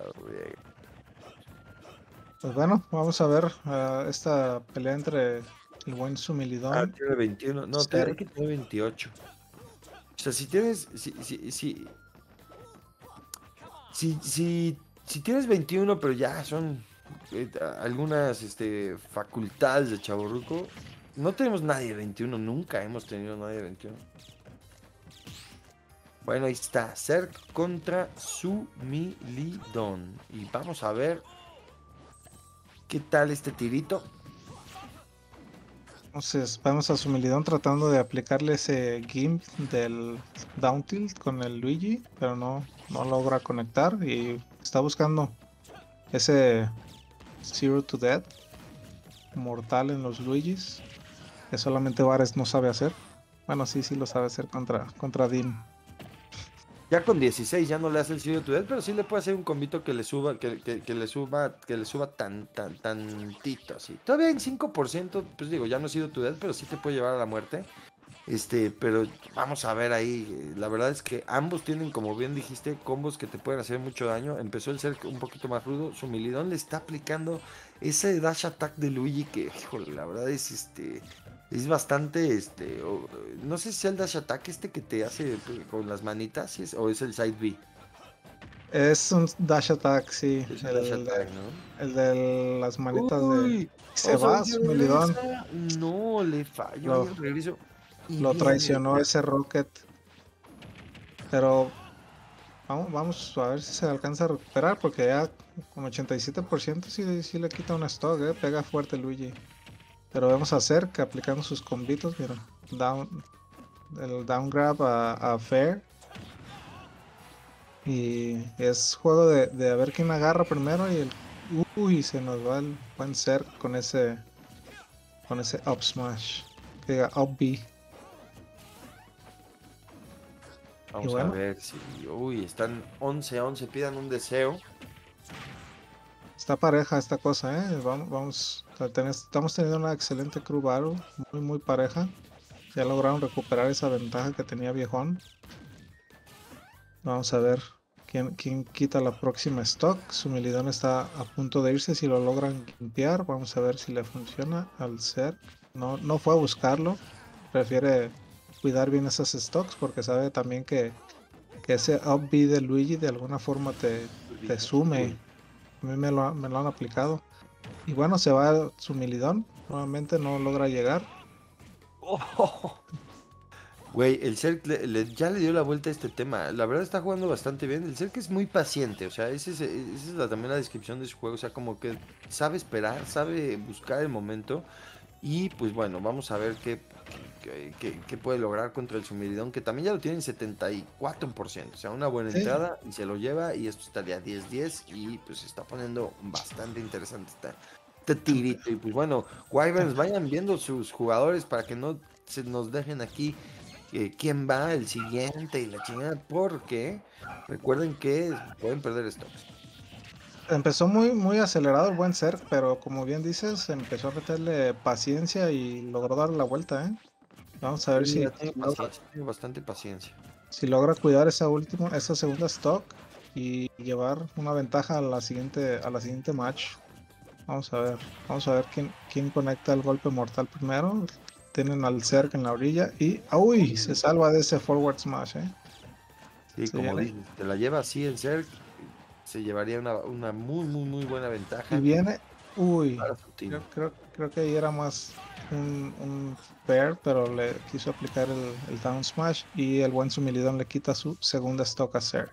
Pues bueno, vamos a ver ah, esta pelea entre el buen Ah, Sumilidón tiene veintiuno. y No, tiene, hay Ser. que tener veintiocho. O sea, si tienes... Si, si, si, si, si, si tienes veintiuno, pero ya son eh, a- algunas este, facultades de chavorruco, no tenemos nadie de veintiuno. Nunca hemos tenido nadie de veintiuno. Bueno, ahí está. Cerc contra Sumilidón. Y vamos a ver qué tal este tirito. Entonces vamos a Sumilidón tratando de aplicarle ese gimp del down tilt con el Luigi, pero no, no logra conectar y está buscando ese Zero to Death mortal en los Luigis, que solamente Vares no sabe hacer. Bueno, sí, sí lo sabe hacer contra, contra Dim. Ya con dieciséis ya no le hace el Zero to Death, pero sí le puede hacer un combito que le suba, que, que, que le suba, que le suba tan, tan, tantito así. Todavía en cinco por ciento, pues digo, ya no ha sido to Death, pero sí te puede llevar a la muerte. Este, pero vamos a ver ahí. La verdad es que ambos tienen, como bien dijiste, combos que te pueden hacer mucho daño. Empezó el ser un poquito más rudo. Su Milidón le está aplicando ese dash attack de Luigi que, híjole, la verdad es este. Es bastante, este, o- no sé si sea el dash attack este que te hace con las manitas, si es- o es el side B. Es un dash attack, sí, Es un dash el attack, de, ¿no? el de las manitas de... Uy, Se vamos a ver va, si Sumilidón, regresa. No, le falló ahí lo, el regreso. Y lo viene el traicionó ese Rocket, pero vamos, vamos a ver si se alcanza a recuperar, porque ya con ochenta y siete por ciento sí, sí le quita un stock, eh, pega fuerte Luigi. Pero vamos a hacer que aplicando sus combitos, mira, down, el down grab a, a Fair. Y es juego de, de a ver quién agarra primero y el... Uy, se nos va el buen ser con ese con ese up smash. Que diga up B. Y Vamos a bueno, ver si. Uy, están once a once. Pidan un deseo. está pareja esta cosa, ¿eh? Vamos, vamos o sea, ten- estamos teniendo una excelente crew battle, muy muy pareja. Ya lograron recuperar esa ventaja que tenía Viejón. Vamos a ver quién, quién quita la próxima stock. Su Milidón está a punto de irse. Si lo logran limpiar, vamos a ver si le funciona al ser. No, no fue a buscarlo. Prefiere cuidar bien esas stocks porque sabe también que, que ese up B de Luigi de alguna forma te, te sume. Uy. A mí me lo, ha- me lo han aplicado. Y bueno, se va su Milidón. Nuevamente no logra llegar. Oh. Güey, el Cerc le- le- ya le dio la vuelta a este tema. La verdad está jugando bastante bien. El Cerc es muy paciente. O sea, ese es- esa es la- también la descripción de su juego. O sea, como que sabe esperar, sabe buscar el momento. Y pues bueno, vamos a ver qué, qué, qué- qué puede lograr contra el Sumiridón, que también ya lo tiene en setenta y cuatro por ciento. O sea, una buena Sí, entrada y se lo lleva. Y esto estaría diez diez. Y pues se está poniendo bastante interesante esta, este empe- tirito. Y pues bueno, Wyverns, vayan viendo sus jugadores para que no se nos dejen aquí eh, quién va el siguiente y la chingada. Porque recuerden que pueden perder stocks. Empezó muy, muy acelerado el buen Zerg, pero como bien dices, empezó a meterle paciencia y logró darle la vuelta, ¿eh? Vamos a ver Sí, si, ha tenido si logra, paciencia, tengo bastante paciencia. si logra cuidar esa última, esa segunda stock y llevar una ventaja a la siguiente, a la siguiente match. Vamos a ver, vamos a ver quién, quién conecta el golpe mortal primero. Tienen al Zerg en la orilla y ¡uy! Se salva de ese forward smash, ¿eh? Sí, Se como viene dices, te la lleva así en Zerg, se llevaría una, una muy, muy, muy buena y ventaja viene, uy, para su team. creo, creo, creo que ahí era más un, un fair, pero le quiso aplicar el, el down smash y el buen Sumilidón le quita su segunda stock a Zerg.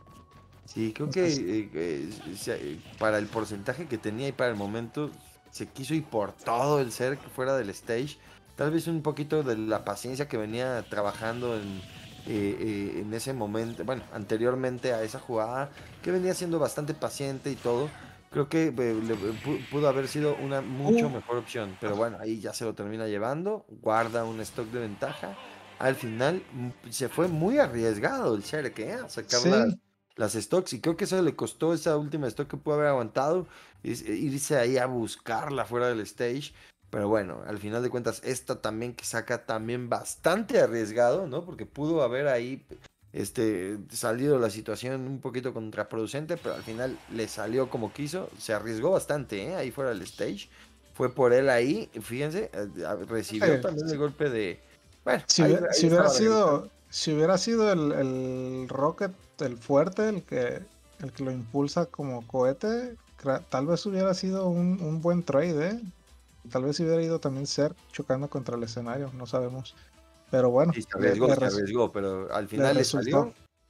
Sí, creo que Entonces, eh, eh, se- eh, para el porcentaje que tenía y para el momento, se quiso ir por todo el Zerg fuera del stage. Tal vez un poquito de la paciencia que venía trabajando en, eh, eh, en ese momento, bueno, anteriormente a esa jugada, que venía siendo bastante paciente y todo. Creo que eh, le- pu- pudo haber sido una mucho uh, mejor opción, pero bueno, ahí ya se lo termina llevando, guarda un stock de ventaja. Al final mm, se fue muy arriesgado el Zerg, ¿eh? A sacar la, sí, las stocks y creo que eso le costó esa última stock que pudo haber aguantado, es eh, irse ahí a buscarla fuera del stage. Pero bueno, al final de cuentas, esta también que saca también bastante arriesgado, ¿no? Porque pudo haber ahí este, salido la situación un poquito contraproducente, pero al final le salió como quiso. Se arriesgó bastante, ¿eh? Ahí fuera del stage. Fue por él ahí, fíjense, eh, recibió eh, también el golpe de... Bueno, si, ahí, hubie- ahí si hubiera estaba regresando. sido, si hubiera sido el, el Rocket el fuerte, el que, el que lo impulsa como cohete, cra- tal vez hubiera sido un, un buen trade, ¿eh? Tal vez hubiera ido también ser chocando contra el escenario, no sabemos. Pero bueno, Sí, se le, arriesgó, le, se res- arriesgó, pero al le final le resultó. salió.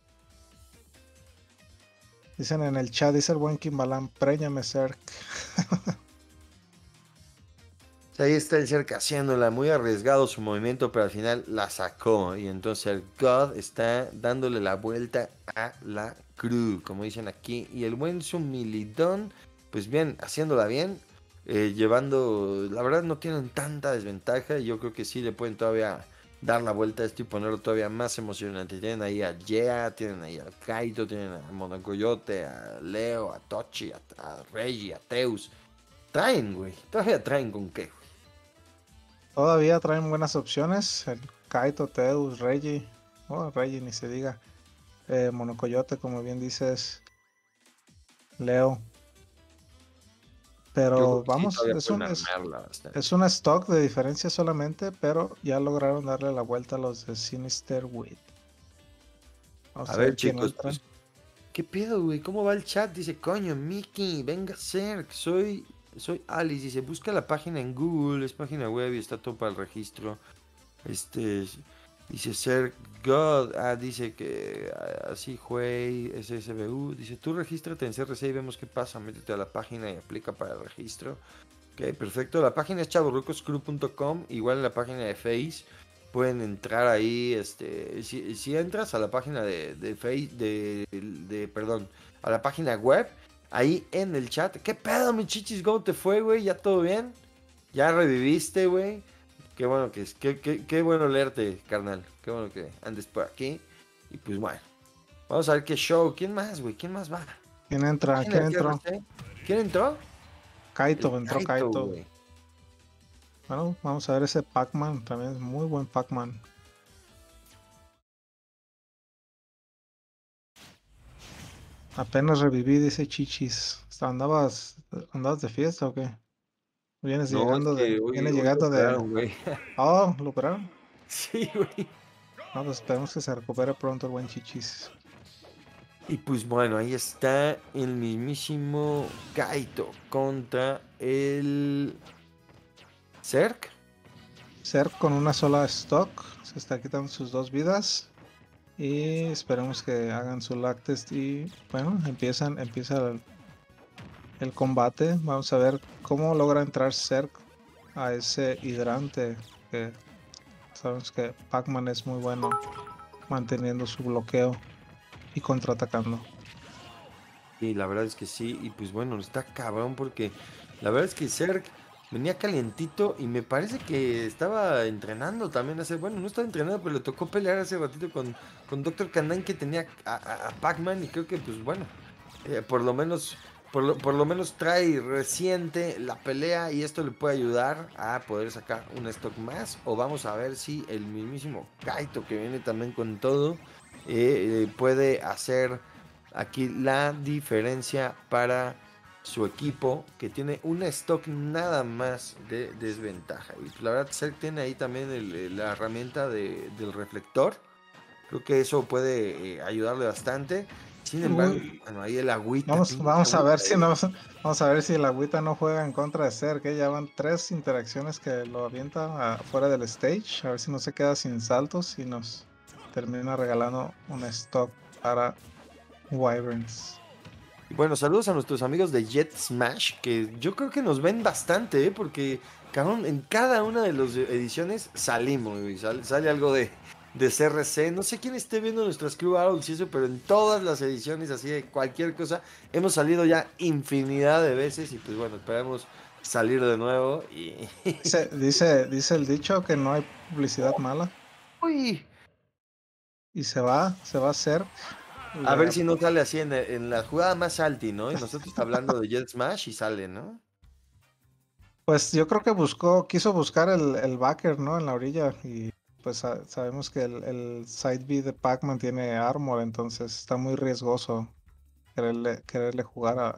Dicen en el chat, dice el buen Kimbalan, préñame Zerg. Ahí está el cerca haciéndola, muy arriesgado su movimiento, pero al final la sacó. Y entonces el God está dándole la vuelta a la cruz, como dicen aquí. Y el buen Sumilidón, pues bien, haciéndola bien, eh, llevando, la verdad no tienen tanta desventaja. Yo creo que sí le pueden todavía dar la vuelta a esto y ponerlo todavía más emocionante. Tienen ahí a Yea, tienen ahí a Kaito, tienen a Monocoyote, a Leo, a Tochi, a, a Reggie, a Teus. Traen, güey, todavía traen con qué. Todavía traen buenas opciones. El Kaito, Teus, Reggie. Oh, Reggie ni se diga. Eh, Monocoyote, como bien dices. Leo. Yo creo Pero que sí, vamos, todavía es pueden un, es, armarla bastante. es un stock de diferencia solamente, pero ya lograron darle la vuelta a los de Sinister Wit. A Vamos a ver, ver quién chicos, entra. pues, ¿qué pedo, güey? ¿Cómo va el chat? Dice, coño, Mickey, venga a ser, soy, soy Alice. Dice, busca la página en Google, es página web y está todo para el registro. Este, dice, ser God. Ah, dice que ah, así, Huey, S S B U. Dice, tú regístrate en C R C y vemos qué pasa. Métete a la página y aplica para el registro. Ok, perfecto. La página es chavorrucoscrew punto com. Igual en la página de Face. Pueden entrar ahí. Este, si, si entras a la página de, de Face, de, de, perdón, a la página web, ahí en el chat. ¿Qué pedo, mi chichis? ¿Cómo te fue, güey? ¿Ya todo bien? ¿Ya reviviste, güey? Qué bueno que es. Qué, qué, qué bueno leerte, carnal. Qué bueno que andes por aquí. Y pues bueno. Vamos a ver qué show. ¿Quién más, güey? ¿Quién más va? ¿Quién entra? Página ¿Quién de entró? C R C. ¿Quién entró? El Kaito, entró Kaito, Kaito. güey. Bueno, vamos a ver ese Pac-Man. También es muy buen Pac-Man. Apenas reviví, dice Chichis. ¿Andabas, andabas de fiesta o qué? Vienes No, es llegando de, que hoy, vienes hoy lo llegando de. operaron, güey. Oh, ¿lo operaron? Sí, güey. No, pues esperemos que se recupere pronto el buen Chichis. Y pues bueno, ahí está el mismísimo Kaito contra el Zerg. Ser con una sola stock. Se está quitando sus dos vidas. Y esperemos que hagan su lag test. Y bueno, empiezan, empieza el, el combate. Vamos a ver cómo logra entrar Zerg a ese hidrante. Que sabemos que Pac-Man es muy bueno manteniendo su bloqueo y contraatacando. Y la verdad es que sí, y pues bueno, está cabrón porque la verdad es que Zerg venía calientito y me parece que estaba entrenando también hace, bueno, no estaba entrenando, pero le tocó pelear hace ratito con, con doctor Kandan que tenía a, a- a Pac-Man y creo que pues bueno, eh, por lo menos, por lo, por lo menos trae reciente la pelea y esto le puede ayudar a poder sacar un stock más o vamos a ver si el mismísimo Kaito que viene también con todo eh, eh, puede hacer aquí la diferencia para su equipo que tiene un stock nada más de desventaja. Y pues la verdad, Zerg tiene ahí también el- la herramienta de- del reflector. Creo que eso puede eh, ayudarle bastante. Sin embargo, Uy, bueno, ahí el agüita, vamos, pinche vamos a ver agüita. si eh. no, vamos a ver si el agüita no juega en contra de Ser, que ya van tres interacciones que lo avienta fuera del stage. A ver si no se queda sin saltos y nos termina regalando un stock para Wyverns. Y bueno, saludos a nuestros amigos de Jet Smash, que yo creo que nos ven bastante, ¿eh? Porque, cabrón, en cada una de las ediciones salimos, güey, sale, sale algo de, de C R C. No sé quién esté viendo nuestras Crew Battles y eso, pero en todas las ediciones, así de cualquier cosa, hemos salido ya infinidad de veces y pues bueno, esperamos salir de nuevo y... Dice, dice, dice el dicho que no hay publicidad mala Uy, y se va, se va a hacer. a ver Le, si no sale así en, en la jugada más alti, ¿no? Y nosotros hablando de Jet Smash y sale, ¿no? pues yo creo que buscó, quiso buscar el, el backer, ¿no? En la orilla y pues sa- sabemos que el, el side B de Pac-Man tiene armor, entonces está muy riesgoso quererle, quererle jugar a,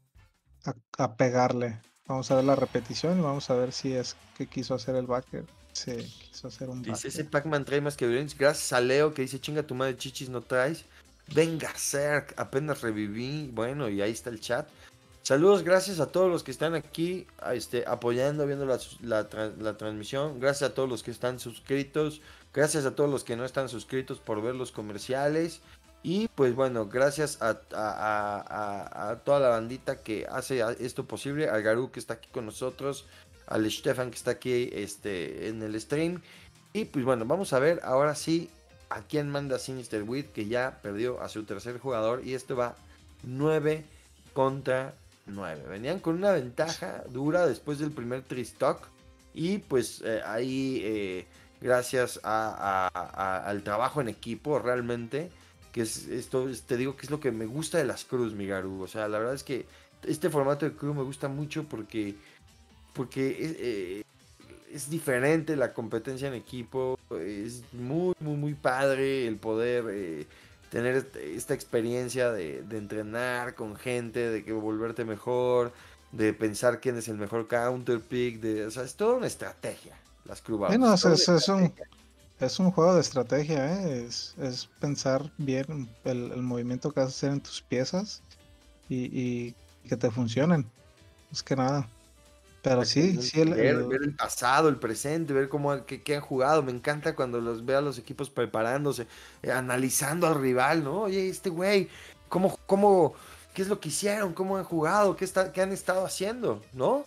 a, a pegarle. Vamos a ver la repetición y vamos a ver si es que quiso hacer el backer. Sí, quiso hacer un Dice, ese backer. Pac-Man trae más que violencia. Gracias a Leo que dice, chinga tu madre, chichis, no traes. Venga, Zerg, apenas reviví. Bueno, y ahí está el chat. Saludos, gracias a todos los que están aquí a este, apoyando, viendo la, la, tra- la transmisión. Gracias a todos los que están suscritos. Gracias a todos los que no están suscritos por ver los comerciales. Y pues bueno, gracias a, a- a- a- a toda la bandita que hace a- esto posible. Al Garú que está aquí con nosotros. al Stefan que está aquí este, en el stream. Y pues bueno, vamos a ver ahora sí a quién manda Sinister Wit, que ya perdió a su tercer jugador. Y esto va nueve contra nueve. Venían con una ventaja dura después del primer Tristock. Y pues eh, ahí, eh, gracias a, a, a, al trabajo en equipo realmente, que es esto, te digo que es lo que me gusta de las crews, mi Garu. O sea, la verdad es que este formato de crew me gusta mucho porque, porque es, eh, es diferente la competencia en equipo. Es muy, muy, muy padre el poder eh, tener esta experiencia de, de entrenar con gente, de que volverte mejor, de pensar quién es el mejor counter pick. De, o sea, es toda una estrategia, las crew Sí, battles. no, Es es, toda una es, es un, estrategia. es un juego de estrategia, ¿eh? Es, es pensar bien el, el movimiento que vas a hacer en tus piezas y, y que te funcionen. Es que nada. Pero sí, Exactamente. sí, el, Ver, el- ver el pasado, el presente, ver cómo qué, qué han jugado. Me encanta cuando los veo a los equipos preparándose, eh, analizando al rival, ¿no? Oye, este güey, ¿cómo, cómo, qué es lo que hicieron? ¿Cómo han jugado? ¿Qué está, qué han estado haciendo? ¿No?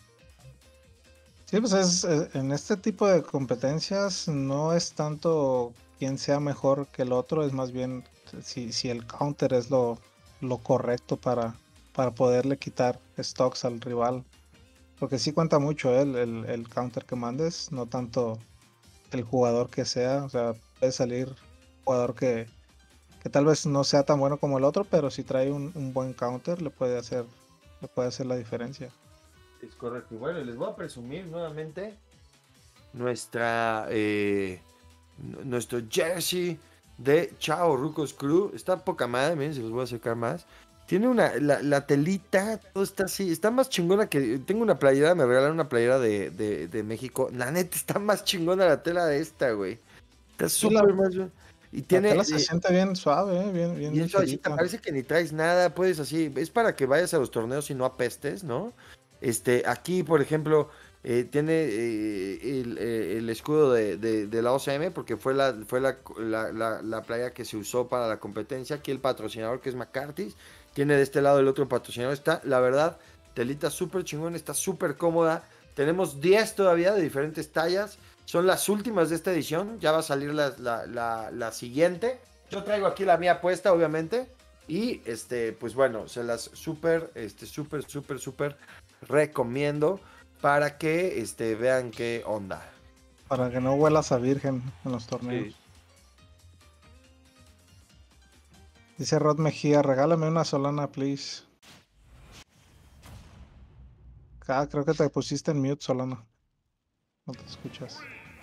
sí, pues es, eh, en este tipo de competencias no es tanto quién sea mejor que el otro, es más bien si, si el counter es lo, lo correcto para, para poderle quitar stocks al rival. Porque sí cuenta mucho, ¿eh? el, el, el counter que mandes, no tanto el jugador que sea. O sea, puede salir un jugador que, que tal vez no sea tan bueno como el otro, pero si trae un, un buen counter, le puede hacer, le puede hacer la diferencia. Es correcto. Y bueno, les voy a presumir nuevamente nuestra, eh, n- nuestro jersey de Chao Rucos Crew. Está poca madre, miren, se los voy a acercar más. Tiene una, la, la telita, todo está así, está más chingona que, tengo una playera, me regalaron una playera de, de, de México. La neta, está más chingona la tela de esta, güey. Está Y la, súper más, y la tiene, tela se eh, siente bien suave, ¿eh? Bien, bien bien suavecita, ligerita. parece que ni traes nada, puedes así, es para que vayas a los torneos y no apestes, ¿no? Este, aquí, por ejemplo, eh, tiene eh, el, eh, el escudo de, de- de la O C M, porque fue la, fue la, la, la- la playa que se usó para la competencia. Aquí el patrocinador, que es McCarthy's, tiene de este lado el otro patrocinador. Está, la verdad, telita súper chingón, está súper cómoda. Tenemos diez todavía de diferentes tallas. Son las últimas de esta edición. Ya va a salir la, la, la, la siguiente. Yo traigo aquí la mía puesta, obviamente. Y este, pues bueno, se las súper, este, súper, súper, súper recomiendo para que este, vean qué onda. Para que no huelas a virgen en los Sí. torneos. Dice Rod Mejía, regálame una Solana, please. Ah, creo que te pusiste en mute, Solana. No te escuchas.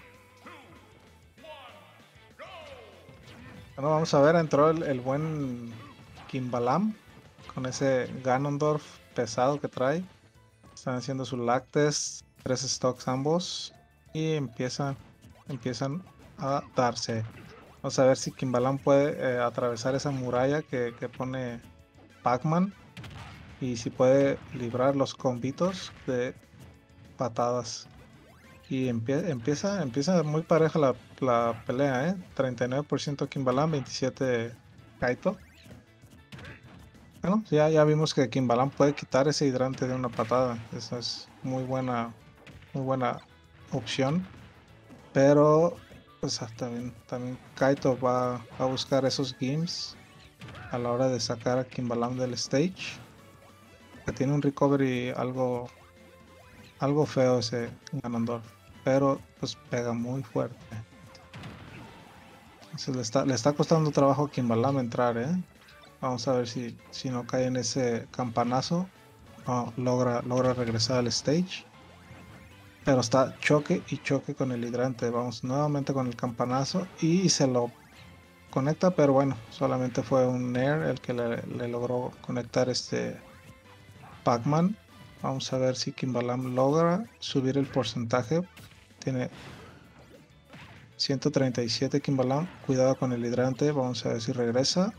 Bueno, vamos a ver, entró el, el buen Kimbalam con ese Ganondorf pesado que trae. Están haciendo su lag test, tres stocks ambos. Y empiezan, empiezan a darse. Vamos a ver si Kimbalam puede eh, atravesar esa muralla que, que pone Pac-Man. Y si puede librar los combitos de patadas. Y empie- empieza, empieza muy pareja la, la pelea, ¿eh? treinta y nueve por ciento Kimbalam, veintisiete Kaito. Bueno, ya, ya vimos que Kimbalam puede quitar ese hidrante de una patada. Esa es muy buena, muy buena opción. Pero, pues ah, también, también Kaito va a buscar esos games a la hora de sacar a Kimbalam del stage. Que tiene un recovery algo, algo feo ese Ganondorf. Pero pues pega muy fuerte. Se le está, le está costando trabajo a Kimbalam entrar, ¿eh? Vamos a ver si, si no cae en ese campanazo. No, logra, logra regresar al stage. Pero está choque y choque con el hidrante. Vamos nuevamente con el campanazo y se lo conecta, pero bueno, solamente fue un Nair el que le, le logró conectar este Pac-Man. Vamos a ver si Kimbalam logra subir el porcentaje. Tiene ciento treinta y siete Kimbalam. Cuidado con el hidrante. Vamos a ver si regresa.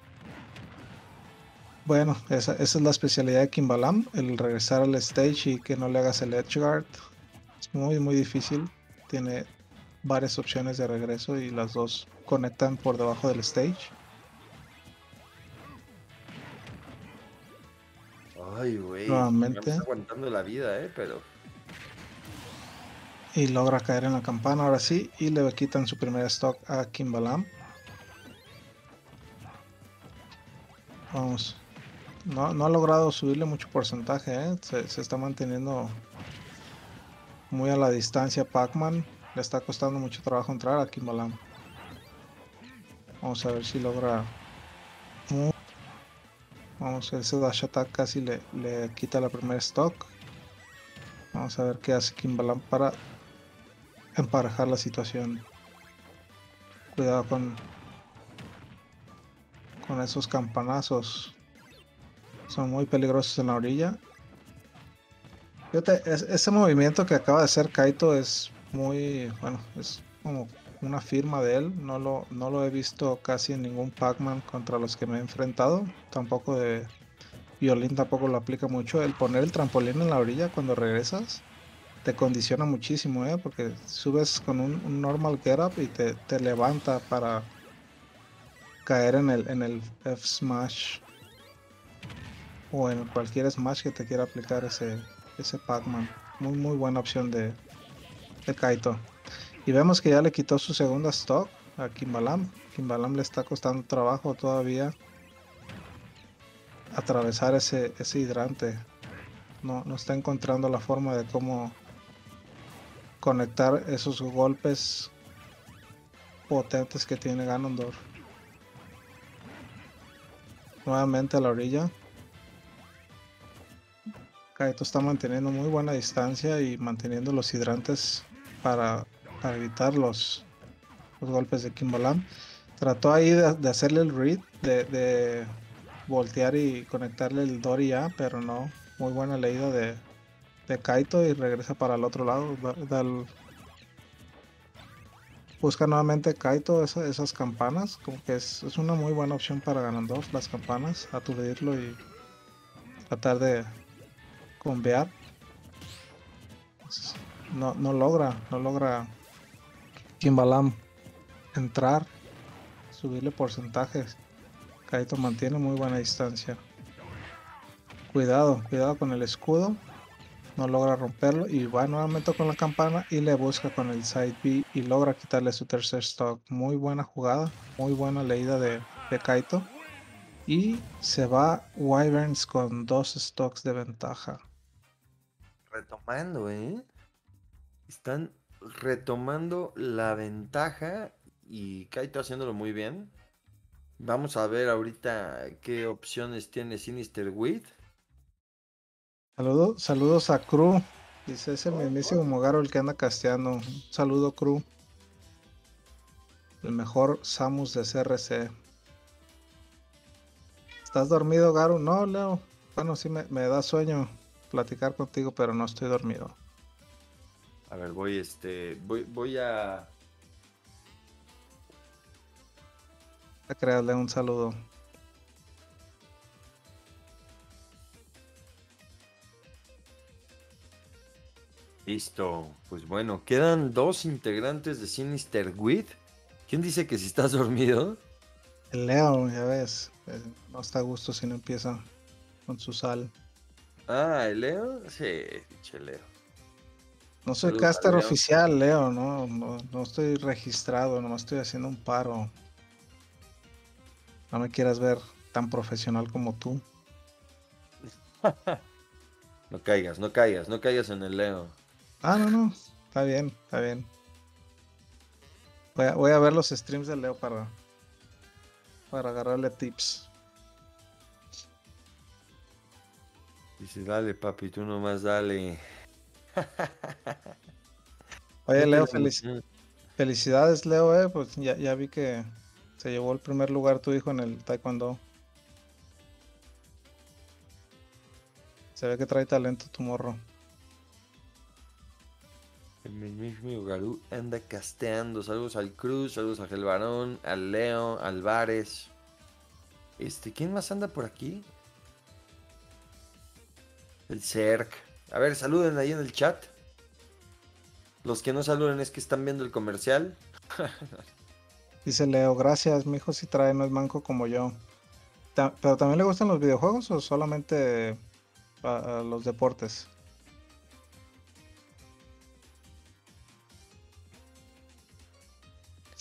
Bueno, esa, esa es la especialidad de Kimbalam, el regresar al stage y que no le hagas el edge guard. Es muy, muy difícil. Tiene varias opciones de regreso y las dos conectan por debajo del stage. Ay, güey. Me Nuevamente. está aguantando la vida, ¿eh? Pero. Y logra caer en la campana ahora sí. Y le quitan su primer stock a Kimbalam. Vamos. No, no ha logrado subirle mucho porcentaje, ¿eh? Se, se está manteniendo muy a la distancia Pac-Man. Le está costando mucho trabajo entrar a Kimbalam. Vamos a ver si logra. Vamos, ese dash attack casi le, le quita la primera stock. Vamos a ver qué hace Kimbalam para emparejar la situación. Cuidado con, con esos campanazos. Son muy peligrosos en la orilla. Fíjate, es- ese movimiento que acaba de hacer Kaito es muy, bueno, es como una firma de él. No lo, no lo he visto casi en ningún Pac-Man contra los que me he enfrentado. Tampoco de Violín tampoco lo aplica mucho. El poner el trampolín en la orilla cuando regresas te condiciona muchísimo, ¿eh? Porque subes con un, un normal get up y te, te levanta para caer en el, en el F smash o en cualquier smash que te quiera aplicar ese, ese Pac-Man. Muy, muy buena opción de, de Kaito. Y vemos que ya le quitó su segunda stock a Kimbalam. Kimbalam le está costando trabajo todavía atravesar ese, ese hidrante. No, no está encontrando la forma de cómo conectar esos golpes potentes que tiene Ganondorf. Nuevamente a la orilla. Kaito está manteniendo muy buena distancia y manteniendo los hidrantes para, para evitar los, los golpes de Kimbalam. Trató ahí de, de hacerle el read, de, de voltear y conectarle el Dori ya, pero no. Muy buena leída de, de Kaito y regresa para el otro lado. Da- da el- busca nuevamente Kaito esa- esas campanas, como que es, es una muy buena opción para Ganondorf, las campanas, aturdirlo y tratar de convear. No, no logra, no logra Kimbalam entrar, subirle porcentajes. Kaito mantiene muy buena distancia. Cuidado, cuidado con el escudo. No logra romperlo y va nuevamente con la campana y le busca con el side B y logra quitarle su tercer stock. Muy buena jugada, muy buena leída de, de Kaito. Y se va Wyverns con dos stocks de ventaja. Retomando, ¿eh? Están retomando la ventaja y Kaito haciéndolo muy bien. Vamos a ver ahorita qué opciones tiene Sinister Wit. Saludos, saludos a Cru. Dice ese mismísimo Mogaro el que anda casteando. Un saludo, Cru. El mejor Samus de C R C. ¿Estás dormido, Garu? No, Leo. Bueno, sí me, me da sueño platicar contigo, pero no estoy dormido. A ver, voy este. Voy, voy a. A crearle un saludo. Listo. Pues bueno, quedan dos integrantes de Sinister Wit. ¿Quién dice que si estás dormido? El Leo, ya ves, eh, no está a gusto si no empieza con su sal. Ah, ¿el Leo? Sí, pinche Leo. No soy Saludos al caster Leo. oficial, Leo, no, no, no estoy registrado, nomás estoy haciendo un paro. No me quieras ver tan profesional como tú. No caigas, no caigas, no caigas en el Leo. Ah, no, no, está bien, está bien. Voy a, voy a ver los streams de Leo para, para agarrarle tips. Dice, dale, papi, tú nomás dale. Oye, Leo, Métele feliz, emoción. felicidades, Leo, eh, pues ya, ya vi que se llevó el primer lugar tu hijo en el taekwondo. Se ve que trae talento tu morro. El mismo Garú anda casteando. Saludos al Cruz, saludos a Gelbarón, al Leo, Álvarez. Este, ¿quién más anda por aquí? El Cerc. A ver, saluden ahí en el chat. Los que no saluden es que están viendo el comercial. Dice Leo, gracias, mi hijo sí trae, no es manco como yo. Ta- ¿Pero también le gustan los videojuegos o solamente a, a los deportes?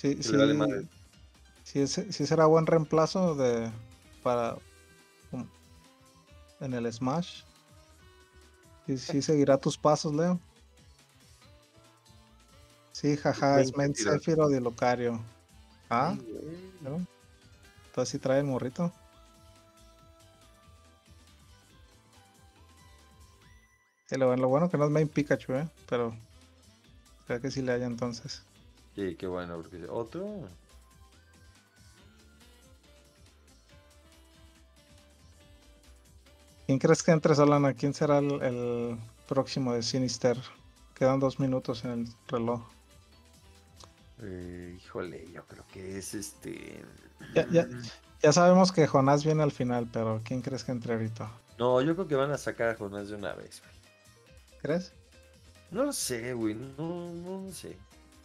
Sí, Que le vale madre. sí, sí, es- sí será buen reemplazo de para um, en el Smash. Sí, sí seguirá tus pasos, Leo. Sí, jaja, Main es Main Sephiroth. Sephiroth de Lucario. Ay, Ah, güey. ¿no? Entonces sí trae el morrito. Y lo, lo bueno que no es Main Pikachu, ¿eh? Pero creo que sí le haya entonces. Sí, qué bueno, porque otro. ¿Quién crees que entre, Solana? ¿Quién será el, el próximo de Sinister? Quedan dos minutos en el reloj. Eh, híjole, yo creo que es este. Ya, ya, mm, ya sabemos que Jonás viene al final, pero ¿quién crees que entre ahorita? No, yo creo que van a sacar a Jonás de una vez, güey. ¿Crees? No lo sé, güey. No, no, no sé.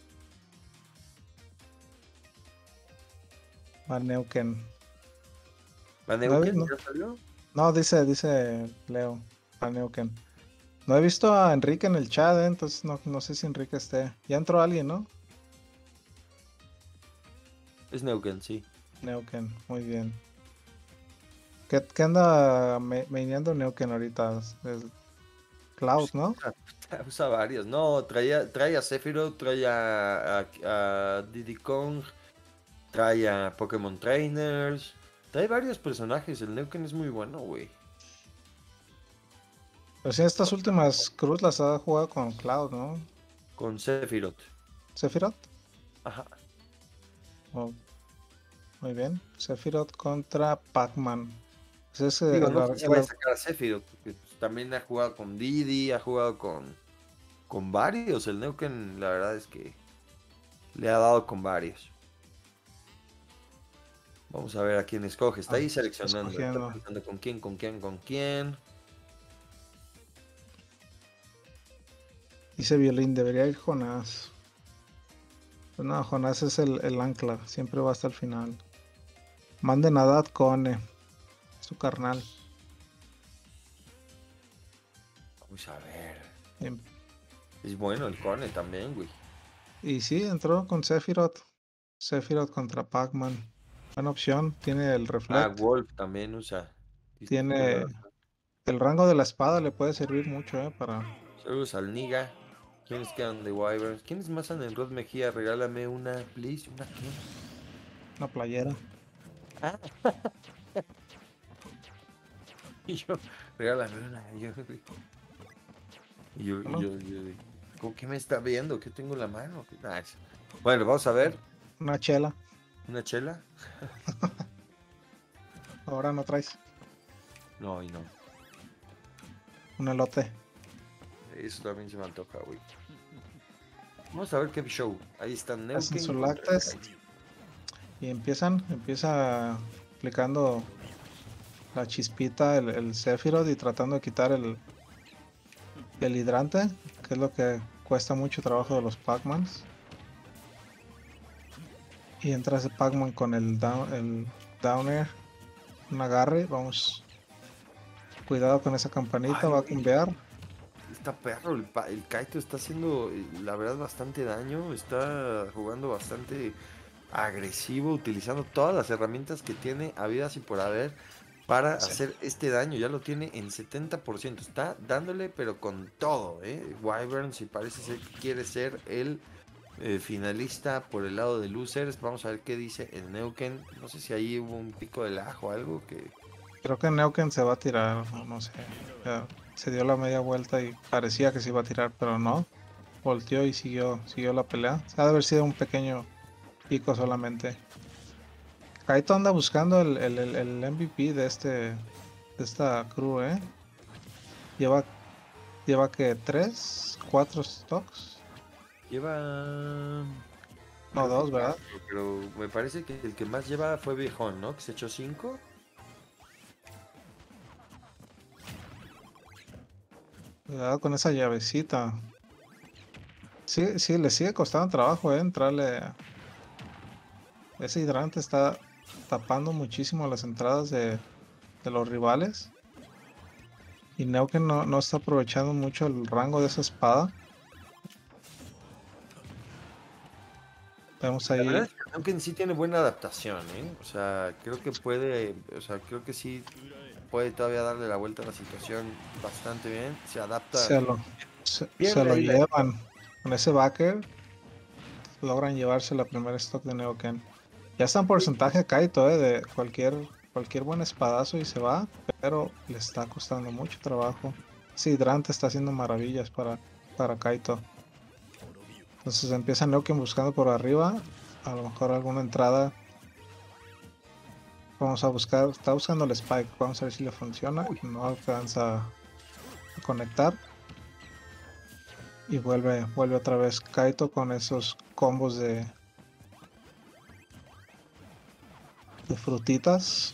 Van Neuken. ¿Van No, he- Neuken no, ya salió? no, dice, dice Leo. Van Neuken. No he visto a Enrique en el chat, ¿eh? Entonces no, no sé si Enrique esté. Ya entró alguien, ¿no? Es Neuken, sí. Neuken, muy bien. ¿Qué, qué anda me- maineando Neuken ahorita? Es Cloud, Pues, ¿no? usa, usa varios. No, traía, trae a Sephiroth, trae a, a, a Diddy Kong, trae a Pokémon Trainers. Trae varios personajes. El Neuken es muy bueno, güey. Pero sí, estas últimas Cruz las ha jugado con Cloud, ¿no? Con Sephiroth. Sephiroth. Ajá. Oh, muy bien. Sephiroth contra Pac-Man. Pues es eh, Digo, el, no ar- sé si el va a ar- sacar a Sephiroth, porque pues, también ha jugado con Didi, ha jugado con, con varios. El Neuken, la verdad es que le ha dado con varios. Vamos a ver a quién escoge. Está ah, ahí está seleccionando. Está escogiendo. pensando con quién, con quién, con quién. Dice Violín, debería ir Jonás. Pues no, Jonás es el, el ancla. Siempre va hasta el final. Manden a Dad Cone, su carnal. Vamos a ver. Em, Es bueno el Cone también, güey. Y sí, entró con Sephiroth. Sephiroth contra Pac-Man. Buena opción. Tiene el Ah, Reflect. Wolf también usa. Tienes toda la Tiene razón. el rango de la espada, le puede servir mucho, ¿eh? Para Saludos al Niga. ¿Quiénes quedan de Wyverns? ¿Quiénes más andan en Rod Mejía? Regálame una, please. ¿Una qué? una playera. Ah, y yo, regálame una. Y yo, y yo, y Bueno, yo, yo, ¿cómo que me está viendo? ¿Qué tengo en la mano? ¿Qué- ah, es- Bueno, vamos a ver. una chela. ¿Una chela? Ahora no traes No, y no. un elote. Eso también se me antoja, güey. Vamos a ver qué show. Ahí están Hacen Neuken su lag contra test Sky. y empiezan, empieza aplicando la chispita, el, el Sephiroth y tratando de quitar el, el hidrante, que es lo que cuesta mucho trabajo de los Pac-Mans. Y entra ese Pac-Man con el, down, el Downer, un agarre. Vamos, cuidado con esa campanita, Ay, va a güey. cambiar. Está perro, el, pa- el Kaito está haciendo, eh, la verdad, bastante daño. Está jugando bastante agresivo, utilizando todas las herramientas que tiene habidas y por haber para Sí. hacer este daño. Ya lo tiene en setenta por ciento. Está dándole, pero con todo, ¿eh? Wyvern, si parece ser que quiere ser el eh, finalista por el lado de losers. Vamos a ver qué dice el Neuken. No sé si ahí hubo un pico de lag o algo que... Creo que Neuken se va a tirar, no, no sé. Ya se dio la media vuelta y parecía que se iba a tirar, pero no. Volteó y siguió, siguió la pelea. Ha de haber sido un pequeño pico solamente. Kaito anda buscando el, el, el- el M V P de este de esta crew, ¿eh? Lleva, lleva que tres, cuatro stocks. Lleva... No, Creo que dos, ¿verdad? cuatro, pero me parece que el que más lleva fue Viejón, ¿no? Que se echó cinco. Cuidado con esa llavecita. Sí, sí, le sigue costando trabajo, ¿eh? Entrarle. Ese hidrante está tapando muchísimo las entradas de, de los rivales. Y Neuken no, no está aprovechando mucho el rango de esa espada. Vemos La verdad ahí. es que Nauken sí tiene buena adaptación, ¿eh? O sea, creo que puede, o sea, creo que sí puede todavía darle la vuelta a la situación bastante bien. Se adapta, Se lo, se, se pierde lo ahí la... llevan. Con ese backer logran llevarse la primera stock de Neoken. Ya está en porcentaje Kaito, eh, de cualquier, cualquier buen espadazo y se va, pero le está costando mucho trabajo. Sí, Hidrante está haciendo maravillas para, para Kaito. Entonces empieza Neoken buscando por arriba. A lo mejor alguna entrada. Vamos a buscar. Está buscando el Spike. Vamos a ver si le funciona. Uy, No alcanza a conectar. Y vuelve, vuelve otra vez Kaito con esos combos de, de frutitas.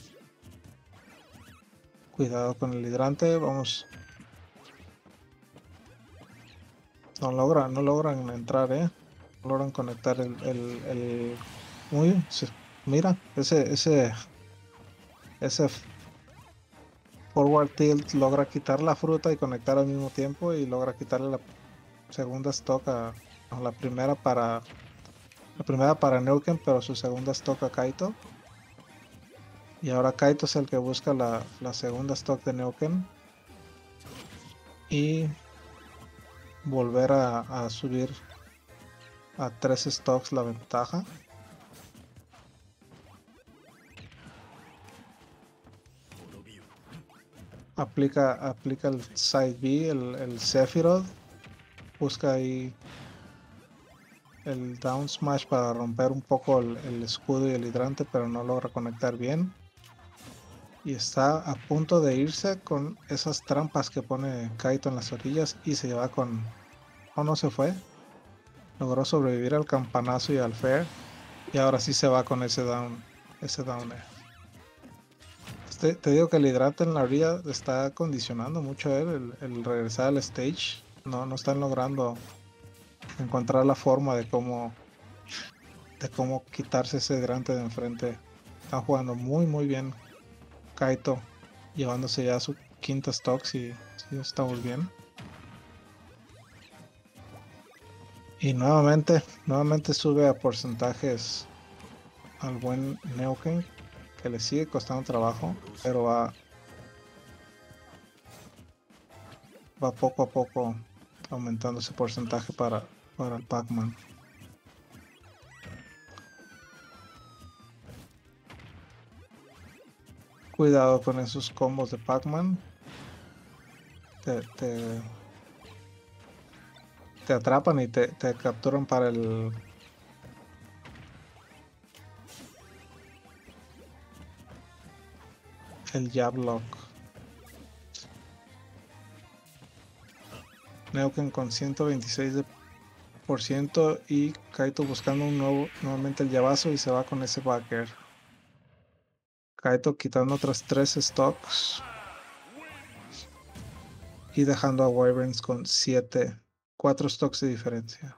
Cuidado con el hidrante. Vamos. No logran, no logran entrar, ¿eh? No logran conectar el, el, el... Uy, se- mira, ese, ese, ese forward tilt logra quitar la fruta y conectar al mismo tiempo y logra quitarle la segunda stock a, a la primera para la primera para Neuken, pero su segunda stock a Kaito. Y ahora Kaito es el que busca la, la segunda stock de Neuken y volver a, a subir a tres stocks la ventaja. Aplica, aplica el side B, el, el Sephiroth. Busca ahí el down smash para romper un poco el, el escudo y el hidrante, pero no logra conectar bien. Y está a punto de irse con esas trampas que pone Kaito en las orillas y se va con... Oh, no se fue. Logró sobrevivir al campanazo y al fair. Y ahora sí se va con ese down. Ese down air. Este, te digo que el hidrante en la orilla está condicionando mucho a él, el, el regresar al stage. No, no están logrando encontrar la forma de cómo, de cómo quitarse ese hidrante de enfrente. Están jugando muy, muy bien Kaito, llevándose ya su quinta stocks y sí, estamos bien. Y nuevamente, nuevamente sube a porcentajes al buen Neoken, que le sigue costando trabajo, pero va, va poco a poco aumentando ese porcentaje para, para el Pac-Man. Cuidado con esos combos de Pac-Man. Te, te, te atrapan y te, te capturan para el... el jab lock. Neoken con ciento veintiséis por ciento y Kaito buscando un nuevo, nuevamente el llavazo y se va con ese backer. Kaito quitando otras tres stocks y dejando a Wyverns con siete, cuatro stocks de diferencia.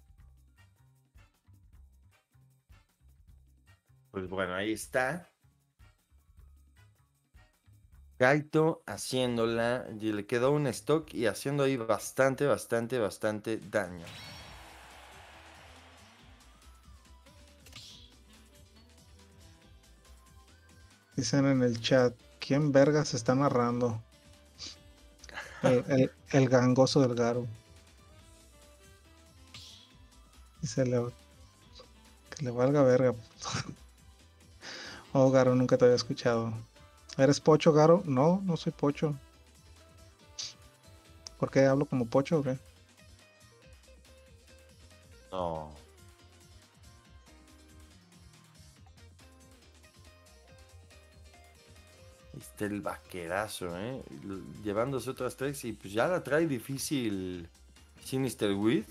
pues bueno, ahí está. Kaito haciéndola, y le quedó un stock y haciendo ahí bastante, bastante, bastante daño. Dicen en el chat, ¿quién verga se está narrando? El, el, el gangoso del Garo. Dice Leo, que le valga verga. Oh, Garo, nunca te había escuchado. ¿Eres Pocho, Garo? No, no soy Pocho. ¿Por qué hablo como Pocho o qué? No. Ahí está el vaquerazo, ¿eh? L- Llevándose otras tres y pues ya la trae difícil Sinister With.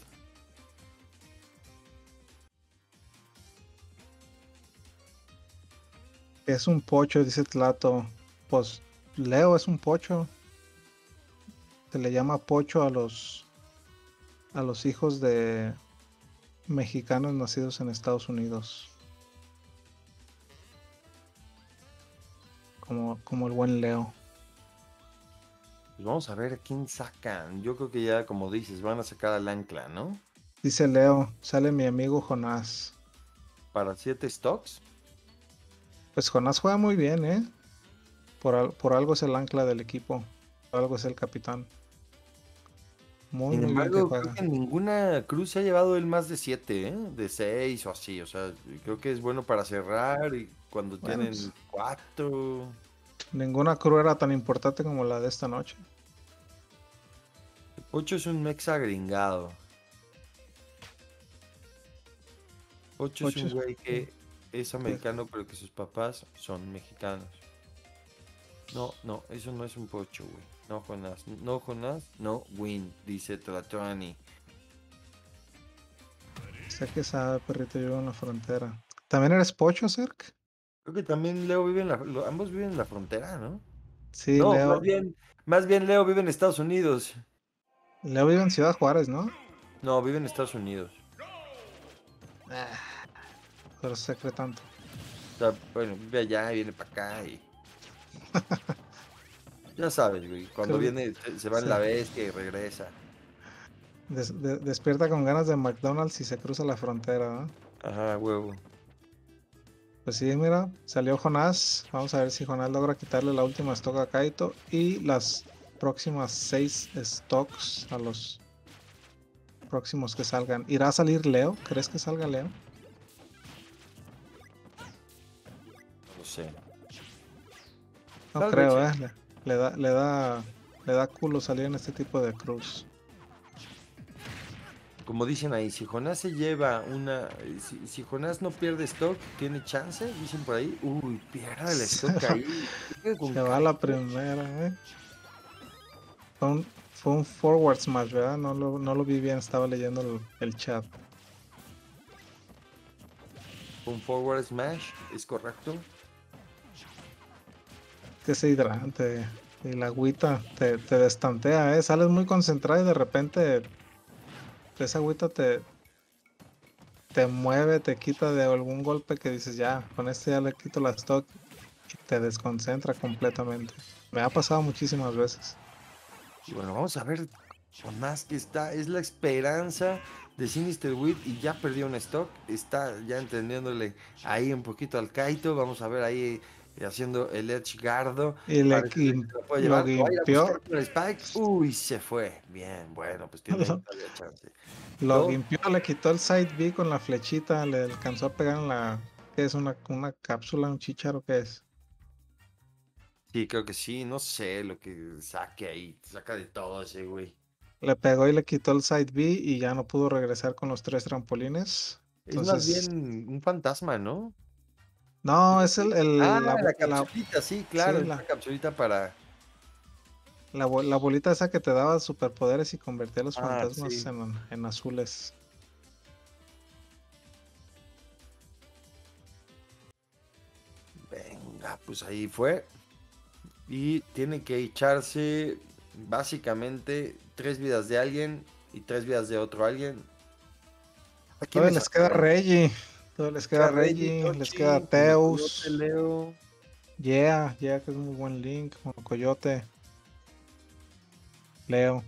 Es un pocho, dice Tlato. Pues Leo es un pocho. Se le llama pocho a los a los hijos de mexicanos nacidos en Estados Unidos. Como, como el buen Leo. Pues vamos a ver a quién sacan. Yo creo que ya, como dices, van a sacar al ancla, ¿no? Dice Leo, sale mi amigo Jonás. para siete stocks. Pues Jonás juega muy bien, ¿eh? Por, al- por algo es el ancla del equipo. Por algo es el capitán. Muy, Sin muy bien que embargo, creo juega. que ninguna cruz se ha llevado el más de siete, ¿eh? De seis o así. O sea, creo que es bueno para cerrar y cuando Bueno, pues tienen cuatro. ninguna crew era tan importante como la de esta noche. Ocho es un mexa gringado. Ocho es Ocho un es- güey que es que- americano, pero que sus papás son mexicanos. No, no, eso no es un pocho, güey. No, Jonás. No, Jonás. No, win, dice Tlatuani. sé que sabe, perrito, yo vivo en la frontera. ¿También eres pocho, Cerc? Creo que también Leo vive en la... lo- ambos viven en la frontera, ¿no? Sí, No, más Leo. bien, más bien Leo vive en Estados Unidos. Leo vive en Ciudad Juárez, ¿no? No, vive en Estados Unidos. Ah, pero se cree tanto. O sea, bueno, vive allá y viene para acá y... Ya sabes, güey. Cuando Creo que viene, se se va en se la bestia y regresa. des- de- despierta con ganas de McDonald's y se cruza la frontera, ¿no? Ajá, huevo. Pues sí, mira, salió Jonás. Vamos a ver si Jonás logra quitarle la última stock a Kaito y las próximas seis stocks a los próximos que salgan. ¿Irá a salir Leo? ¿Crees que salga Leo? No lo sé. No Tal vez creo, sí. ¿eh? Le, le da, le da, le da culo salir en este tipo de cruz. Como dicen ahí, si Jonás se lleva una... Si, si Jonás no pierde stock, ¿tiene chance? Dicen por ahí. Uy, pierde el Se stock va, ahí. ¿Qué pedo con se va la Kaito? primera, ¿eh? Fue un, fue un forward smash, ¿verdad? No lo, no lo vi bien, estaba leyendo el, el chat. Un forward smash, ¿es correcto? Que ese hidrante y la agüita te, te destantea, ¿eh? Sales muy concentrado y de repente esa agüita te, te mueve, te quita de algún golpe que dices, ya, con este ya le quito la stock y te desconcentra completamente. Me ha pasado muchísimas veces. Y bueno, vamos a ver Jonás que está, es la esperanza de Sinister Wit y ya perdió un stock. Está ya entendiéndole ahí un poquito al Kaito. Vamos a ver ahí eh, haciendo el Edge Gardo. Y le Parece que gim- se lo puede lo llevar. Lo va a ir a buscar gimpió, con el Spike. Uy, se fue. Bien, bueno, pues tiene ahí lo, todavía chance. lo Dos. gimpió, le quitó el side B con la flechita, le alcanzó a pegar en la, ¿qué es? Una, una cápsula, un chicharo, ¿qué es? Sí, creo que sí. No sé lo que saque ahí. Saca de todo ese güey. Le pegó y le quitó el side B y ya no pudo regresar con los tres trampolines. Es más Entonces, bien un fantasma, ¿no? no, es el, Ah, el- la, la bo- la, capsulita, sí, claro. sí, Es una la, capsulita para. la, bo- la bolita esa que te daba superpoderes y convertía a los Ah, fantasmas sí. en, en azules. Venga, pues ahí fue. Y tiene que echarse básicamente tres vidas de alguien y tres vidas de otro alguien. ¿A quién me Todavía les sacó? queda Reggie, todavía les queda Queda Reggie, Reggie, les queda Tochi, Monocoyote, Teus, Leo. Yeah, Yeah, que es muy buen link, Coyote, Leo,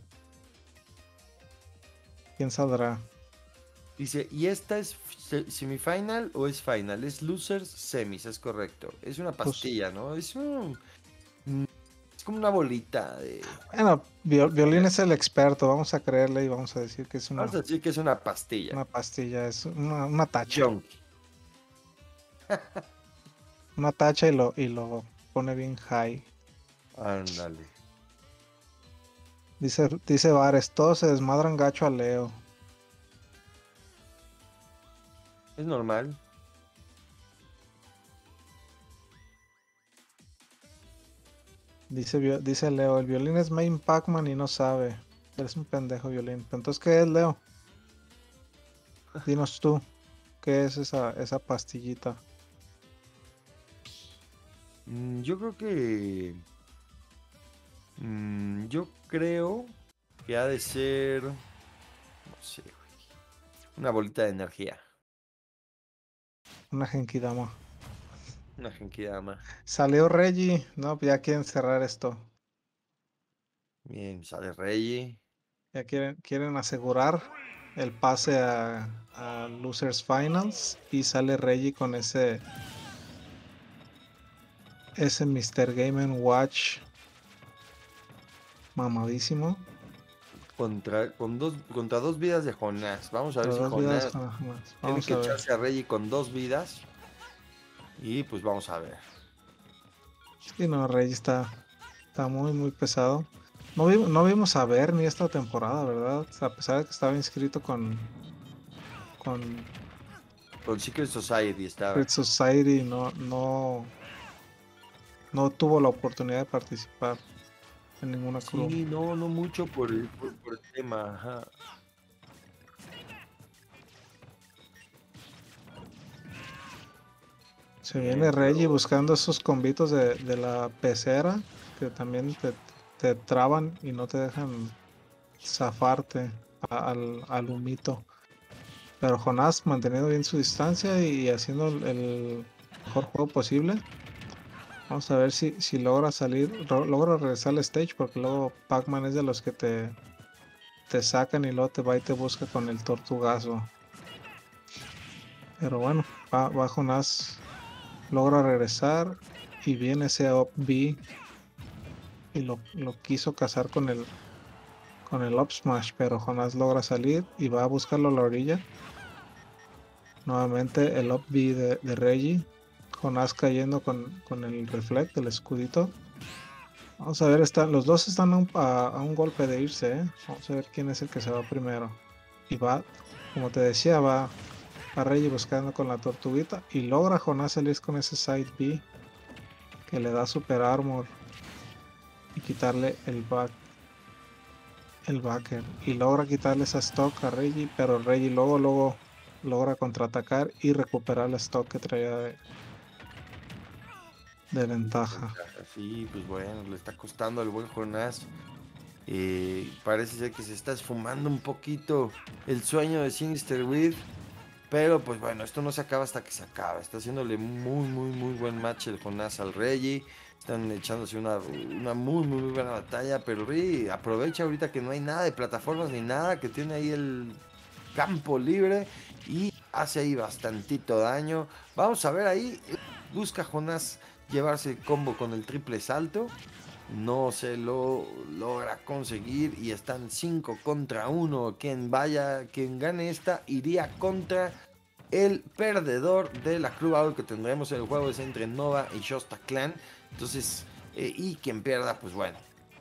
¿quién saldrá? Dice, ¿y esta es se- semifinal o es final? Es losers semis, es correcto. Es una Pues, pastilla, ¿no? Es un... mm, Es como una bolita de... bueno, Viol- Violín es el experto, vamos a creerle y vamos a decir que es Vamos una, a decir que es una pastilla. una pastilla, es una, una tacha, Junk. una tacha y lo, y lo pone bien high. Ándale. Dice, dice Vares, todos se desmadran gacho a Leo. Es normal. Dice, Vio- dice Leo, el violín es main Pac-Man y no sabe. Eres un pendejo violín. Entonces, ¿qué es, Leo? Dinos tú, ¿qué es esa, esa pastillita? Mm, Yo creo que... mm, Yo creo que ha de ser... No sé, güey. Una bolita de energía. Una Genkidama. Una genkidama. Salió Reggie. No, pues ya quieren cerrar esto. Bien, sale Reggie. Ya quieren, quieren asegurar. el pase a, a Losers Finals y sale Reggie con ese ese mister Game and Watch mamadísimo. Contra, con dos, contra dos vidas de Jonás. Vamos a ver Las si dos vidas, Jonás jamás. tiene Vamos que a ver. echarse a Reggie con dos vidas. Y pues vamos a ver. Sí, no, Reggie está, está muy, muy pesado. No, vi- no vimos a Bernie esta temporada, ¿verdad? A pesar de que estaba inscrito con, con Con Secret Society estaba. Secret Society, no, no, no tuvo la oportunidad de participar en ninguna crew. Sí, no, no mucho por el, por, por el tema. Ajá. Se Bien, viene Reggie pero buscando esos combitos de, de la pecera que también te, te traban y no te dejan zafarte a- al, al humito. Pero Jonás manteniendo bien su distancia y haciendo el, el mejor juego posible. Vamos a ver si, si logra salir, ro- logra regresar al stage, porque luego Pac-Man es de los que te, te sacan y luego te va y te busca con el tortugazo. Pero bueno, va, va Jonás, logra regresar y viene ese up B y lo, lo quiso cazar con el, con el up smash, pero Jonás logra salir y va a buscarlo a la orilla. Nuevamente el up B de, de Reggie. Jonás cayendo con, con el reflect, el escudito. Vamos a ver, están, los dos están a un, a- a un golpe de irse, ¿eh? Vamos a ver quién es el que se va primero. Y va, como te decía, va a Reggie buscando con la tortuguita y logra Jonás salir con ese side B que le da super armor y quitarle el back, el backer. Y logra quitarle esa stock a Reggie, pero Reggie luego, luego logra contraatacar y recuperar la stock que traía de, de ventaja. sí, pues bueno, le está costando al buen Jonás. Eh, parece ser que se está esfumando un poquito el sueño de Sinister Weed. Pero pues bueno, esto no se acaba hasta que se acaba. Está haciéndole muy, muy, muy buen match el Jonás al Reggie. Están echándose una, una muy, muy, muy buena batalla. Pero Reggie aprovecha ahorita que no hay nada de plataformas ni nada. Que tiene ahí el campo libre. Y hace ahí bastantito daño. Vamos a ver ahí. Busca Jonás llevarse el combo con el triple salto. No se lo logra conseguir y están cinco contra uno. Quien vaya, quien gane esta iría contra el perdedor de la Crew Battle que tendremos en el juego. Es entre Nova y Shosta Clan. Entonces, eh, y quien pierda, pues bueno,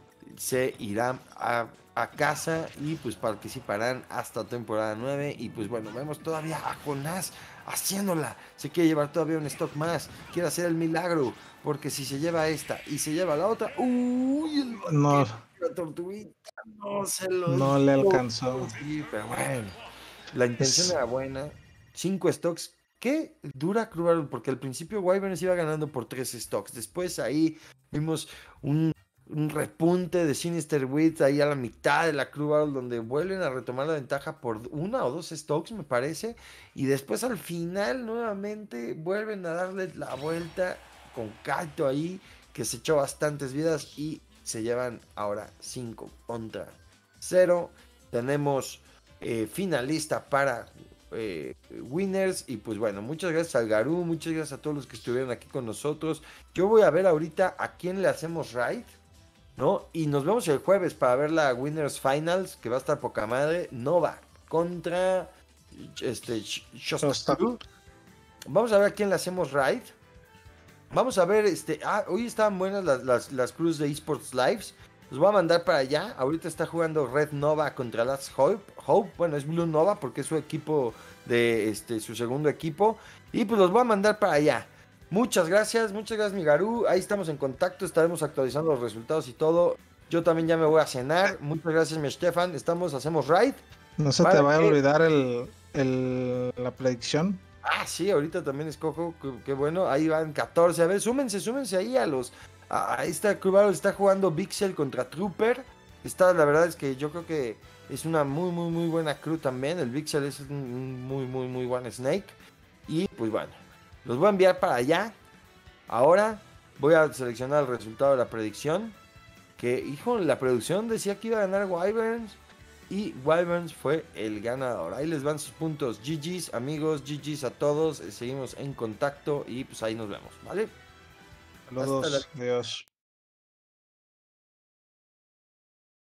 se irá a, a casa y pues participarán hasta temporada nueve. Y pues bueno, vemos todavía a Jonás haciéndola. Se quiere llevar todavía un stock más. Quiere hacer el milagro. Porque si se lleva esta y se lleva la otra, uy, el No, banquete, la tortuguita no se lo no le hizo alcanzó. conseguir, pero bueno, la intención Es, era buena. Cinco stocks. ¿Qué dura Cruel? Porque al principio Wyverns iba ganando por tres stocks. Después ahí vimos un, un repunte de Sinister Wits ahí a la mitad de la Cruel, donde vuelven a retomar la ventaja por una o dos stocks, me parece. Y después al final nuevamente vuelven a darle la vuelta con Kaito ahí, que se echó bastantes vidas y se llevan ahora cinco contra cero. Tenemos eh, finalista para eh, Winners. Y pues bueno, muchas gracias al Garú, muchas gracias a todos los que estuvieron aquí con nosotros. Yo voy a ver ahorita a quién le hacemos raid, ¿no? Y nos vemos el jueves para ver la Winners Finals, que va a estar poca madre. Nova contra este, Shosta. Shostaku. Vamos a ver a quién le hacemos raid. Vamos a ver, este, ah, hoy estaban buenas las, las, las crews de eSports Lives. Los voy a mandar para allá. Ahorita está jugando Red Nova contra Last Hope. Hope. Bueno, es Blue Nova porque es su equipo de este, su segundo equipo. Y pues los voy a mandar para allá. Muchas gracias, muchas gracias, mi Garú. Ahí estamos en contacto, estaremos actualizando los resultados y todo. Yo también ya me voy a cenar. Muchas gracias, mi Stefan. Estamos, hacemos raid. No se te Para vaya a que olvidar el, el- la predicción. Ah, sí, ahorita también escojo, qué, qué bueno, ahí van catorce. A ver, súmense, súmense ahí a los... A, a esta Crew Battle está jugando Vixel contra Trooper. Esta, la verdad es que yo creo que es una muy, muy, muy buena crew también. El Vixel es un, un muy, muy, muy buen Snake. Y pues bueno, los voy a enviar para allá. Ahora voy a seleccionar el resultado de la predicción. Que, hijo, la producción decía que iba a ganar Wyverns. y Wyverns fue el ganador. Ahí les van sus puntos. G G's, amigos, G G's a todos. Seguimos en contacto y pues ahí nos vemos, ¿vale? Hasta la Saludos, Dios.